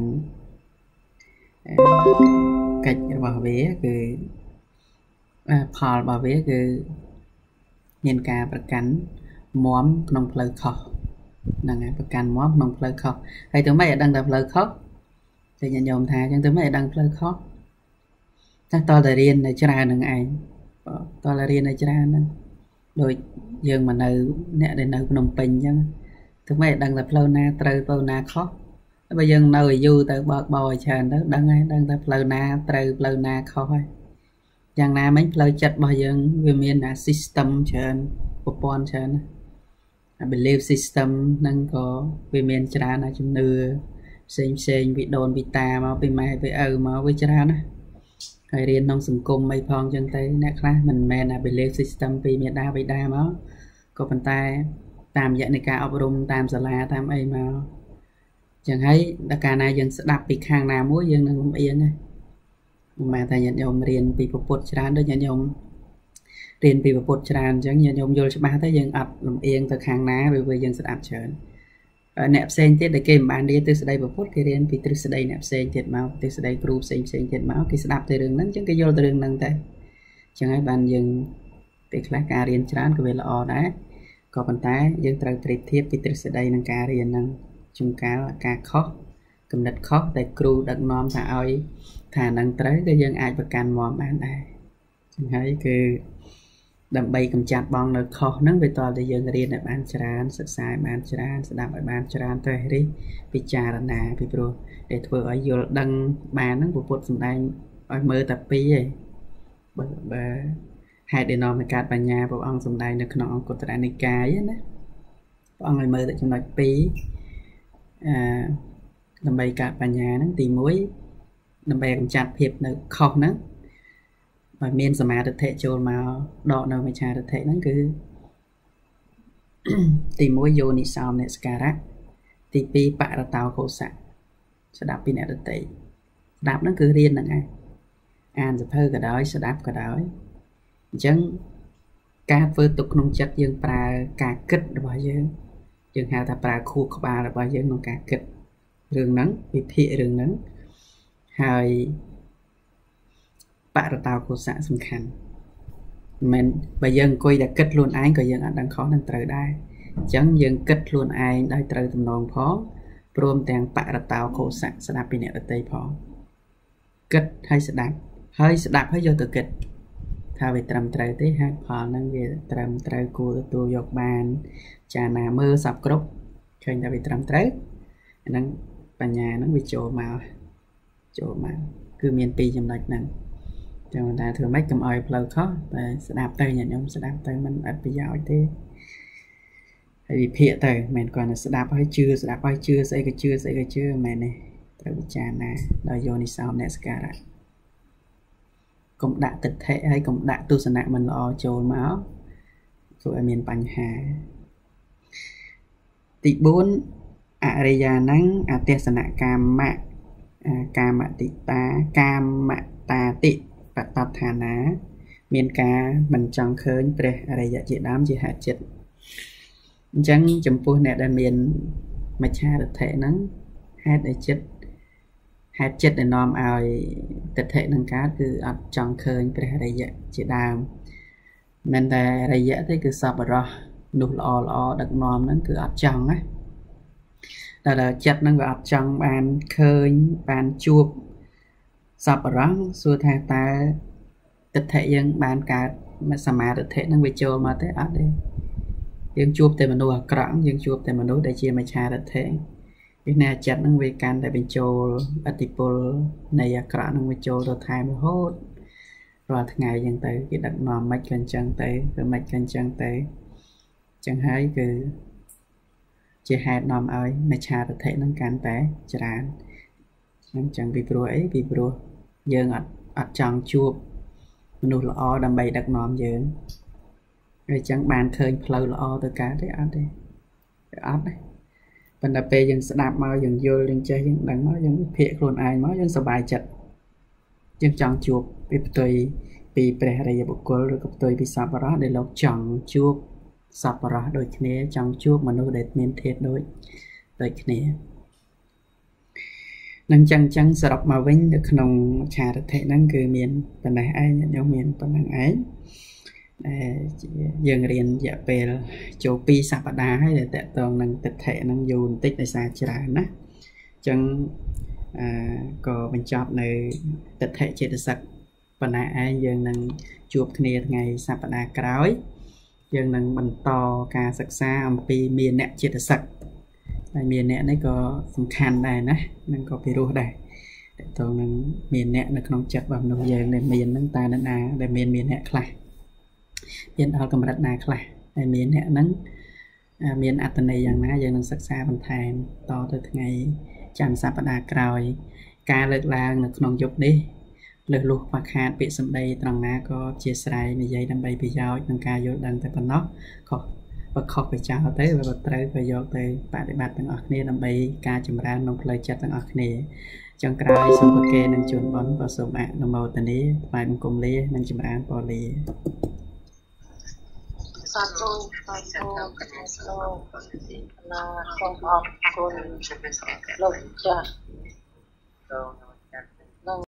កិច្ចរបស់វាគឺផលរបស់វាគឺមានការប្រកាន់មមក្នុងផ្លូវខុសហ្នឹងហើយប្រកាន់មមក្នុងផ្លូវខុសហើយទៅមិនឲ្យដឹងតែផ្លូវខុសតែញញោមថាអញ្ចឹងទៅមិនឲ្យដឹងផ្លូវខុសតែតតែរៀននៅច្រើននឹងឯងតតែរៀននៅច្រើនហ្នឹងដូចយើងមកនៅអ្នកដែលនៅភ្នំពេញអញ្ចឹងទៅមិនឲ្យដឹងតែផ្លូវណាត្រូវផ្លូវណាខុសបើយើងនៅឲ្យយូរទៅបើកបោឲ្យច្រើនទៅដឹងហើយដឹងតែផ្លូវណាត្រូវផ្លូវណាខុសហើយយ៉ាងណាមិញផ្លូវចិត្តរបស់យើងវាមានអា system ច្រើនប្រព័ន្ធច្រើនអា belief system ហ្នឹងក៏វាមានច្រើនអាជំនឿផ្សេងពីដូនពីតាមកពីម៉ែពីឪមកវាច្រើនណាហើយរៀនក្នុងសង្គមអីផងចឹងទៅអ្នកខ្លះមិនមែនអា belief system ពីមាតាបិតាមកក៏ប៉ុន្តែតាមរយៈនៃការអប់រំតាមសាលាតាមអីមកចឹងហើយដល់កាលណាយើងស្ដាប់ពីខាងណាមួយយើងនឹងលំអៀងហ្នឹងមិនមែនតែញាតិញោមរៀនពីពុទ្ធច្រើនដូចញាតិញោមរៀនពីពុទ្ធច្រើនអញ្ចឹងញាតិញោមយល់ច្បាស់ទៅយើងអត់លំអៀងទៅខាងណាព្រោះយើងស្ដាប់ច្រើនអ្នកផ្សេងទៀតដែលគេមិនបានរៀនទ្រឹស្ដីពុទ្ធគេរៀនពីទ្រឹស្ដីអ្នកផ្សេងទៀតមកទ្រឹស្ដីគ្រូផ្សេងទៀតមកគេស្ដាប់ទៅរឿងហ្នឹងអញ្ចឹងគេយល់ទៅរឿងហ្នឹងតែអញ្ចឹងហើយបានយើងពេលខ្លះការរៀនច្រើនក៏វាល្អដែរក៏ប៉ុន្តែយើងត្រូវប្រៀបធៀបពីទ្រឹស្ដីនឹងការរៀនហ្នឹងជួនកាលការខុសគំនិតខុសតែគ្រូដឹកនាំថាឲ្យថានឹងត្រូវក៏យើងអាចប្រកាន់មមបានដែរចឹងហើយគឺដើម្បីកម្ចាត់បងនៅខុសហ្នឹងវាតើតែយើងរៀនឲ្យបានច្រើនសិក្សាឲ្យបានច្រើនស្ដាប់ឲ្យបានច្រើនត្រេះរិះពិចារណាពីព្រោះដែលធ្វើឲ្យយល់ដឹងបានហ្នឹងពុទ្ធសម្ដែងឲ្យមើលតែពីរឯងបើហេតុដែលនាំឲ្យកើតបញ្ញាព្រះអង្គសម្ដែងនៅក្នុងអង្គតរនិកាយណាព្រះអង្គឲ្យមើលតែចំណុច2ដើម្បីកើតបញ្ញាហ្នឹងទី1ដើម្បីកម្ចាត់ភាពនៅខុសហ្នឹងបើមានសមាធិចូលមកដកនៅមច្ឆាទិដ្ឋិហ្នឹងគឺទី1យោនិសោមនស្ការៈទី2បរតោកោសៈស្ដាប់ពីអ្នកដទៃស្ដាប់ហ្នឹងគឺរៀនហ្នឹងឯងអានសភៅក៏ដោយស្ដាប់ក៏ដោយអញ្ចឹងការធ្វើទុកក្នុងចិត្តយើងប្រើការគិតរបស់យើងហៅថាប្រើខួរក្បាលរបស់យើងក្នុងការគិតរឿងហ្នឹងវិភាគរឿងហ្នឹងហើយបរតោកុសៈសំខាន់មិនបើយើងអង្គុយតែគិតខ្លួនឯងក៏យើងអត់ដឹងខុសនឹងត្រូវដែរអញ្ចឹងយើងគិតខ្លួនឯងដោយត្រូវទំនងផងព្រមទាំងបរតោកុសៈស្ដាប់ពីអ្នកដទៃផងគិតហើយស្ដាប់ហើយយកទៅគិតថាវាត្រឹមត្រូវទេហេតុផលហ្នឹងវាត្រឹមត្រូវគួរទទួលយកបានចាណាមើលសពគ្រប់ឃើញថាវាត្រឹមត្រូវអាហ្នឹងបញ្ញាហ្នឹងវាចូលមកគឺមានពីរចំណុចហ្នឹងតែថាធ្វើម៉េចកុំឲ្យផ្លូវខុសតែស្ដាប់ទៅញាតិញោមស្ដាប់ទៅมันអត់ប្រយោជន៍ទេហើយវិភាគទៅមិនមែនគ្រាន់តែស្ដាប់ហើយជឿស្អីក៏ជឿមិនមែនទេត្រូវពិចារណាដោយយោនិសោមនសិការៈកុំដាក់ទិដ្ឋិហើយកុំដាក់ទស្សនៈមិនល្អចូលមកធ្វើឲ្យមានបញ្ហាទី4អរិយាណੰអទេសនកាមៈកាមតិតាកាមតាតិបតដ្ឋានាមានការមិនចង់ឃើញព្រះអរិយជាដើមជាហេតុចិត្តអញ្ចឹងចំពោះអ្នកដែលមានមច្ឆាទិដ្ឋិហ្នឹងហេតុចិត្តដែលនាំឲ្យទិដ្ឋិនឹងកើតគឺអត់ចង់ឃើញព្រះអរិយជាដើមមិនតែអរិយទេគឺសប្បុរសនោះល្អដឹកនាំហ្នឹងគឺអត់ចង់ណាតែចិត្តហ្នឹងវាអត់ចង់បានឃើញបានជួបសប្បុរសសួរថាតើទិដ្ឋិយើងបានកើតសមាទិដ្ឋិហ្នឹងវាចូលមកទេអត់ទេយើងជួបតែមនុស្សអាក្រក់យើងជួបតែមនុស្សដែលជាមច្ឆាទិដ្ឋិពីណាចិត្តហ្នឹងវាកាន់តែបញ្ចូលអតិពលនៃអាក្រក់ហ្នឹងវាចូលទៅថែមរហូតរាល់ថ្ងៃអញ្ចឹងទៅគេដឹកនាំមិនក៏អញ្ចឹងទៅគឺមិនក៏អញ្ចឹងទៅអញ្ចឹងហើយគឺជាហេតុនាំឲ្យមច្ឆាទិដ្ឋិហ្នឹងកាន់តែច្រើនអញ្ចឹងពីព្រោះអីពីព្រោះយើងអត់ចង់ជួបមនុស្សល្អដើម្បីដឹកនាំយើងហើយអញ្ចឹងបានឃើញផ្លូវល្អទៅកើតទេអត់ទេអត់ទេប៉ុន្តែពេលយើងស្ដាប់មកយើងយល់យើងចេះយើងដឹងមកយើងវិភាគខ្លួនឯងមកយើងសប្បាយចិត្តយើងចង់ជួបពីផ្ទុយពីព្រះអរិយបុគ្គលឬក៏ផ្ទុយពីសប្បុរសដែលលោកចង់ជួបសប្បុរសដូចគ្នាចង់ជួបមនុស្សដែលមានធាតុដូចគ្នានឹងចឹងសរុបមកវិញនៅក្នុងឆារថិហ្នឹងគឺមានប៉ុណ្ណេះឯងខ្ញុំមានប៉ុណ្ណឹងឯងយើងរៀនរយៈពេលចូល2សប្តាហ៍ហើយតែតកតងនឹងទិដ្ឋិហ្នឹងយូរបន្តិចដោយសារច្រើនណាអញ្ចឹងក៏បញ្ចប់នៅទិដ្ឋិចេតសិកប៉ុណ្ណាឯងយើងនឹងជួបគ្នាថ្ងៃសប្តាហ៍ក្រោយយើងនឹងបន្តការសិក្សាអំពីមានអ្នកចេតសិកហើយមានអ្នកនេះក៏សំខាន់ដែរណានឹងក៏ពិរោះដែរតកតងនឹងមានអ្នកនៅក្នុងចិត្តរបស់មនុស្សយើងដែលមានហ្នឹងតើនរណាដែលមានអ្នកខ្លះមានដល់កម្រិតណាខ្លះហើយមានអ្នកហ្នឹងមានអត្ថន័យយ៉ាងណាយើងនឹងសិក្សាបន្ថែមតទៅថ្ងៃច័ន្ទសប្តាហ៍ក្រោយការលើកឡើងនៅក្នុងយុគនេះលើសលុះខ្វះខាតពាក្យសម្ដីត្រង់ណាក៏ជាស្រ័យនិយាយដើម្បីប្រយោជន៍នឹងការយល់ដឹងតែប៉ុណ្ណោះខុសទៅចោលទៅបើត្រូវក៏យកទៅបដិបត្តិទាំងអស់គ្នាដើម្បីការចម្រើនក្នុងផ្លូវចិត្តទាំងអស់គ្នាចុងក្រោយសូមប្រគេននឹងជូនបុណ្យក៏សូមអនុមោទនាថ្វាយបង្គំលានិងចម្រើនពរលាសាធុសាធុកណាស្លោកណាសូមអរគុណលោកចាស់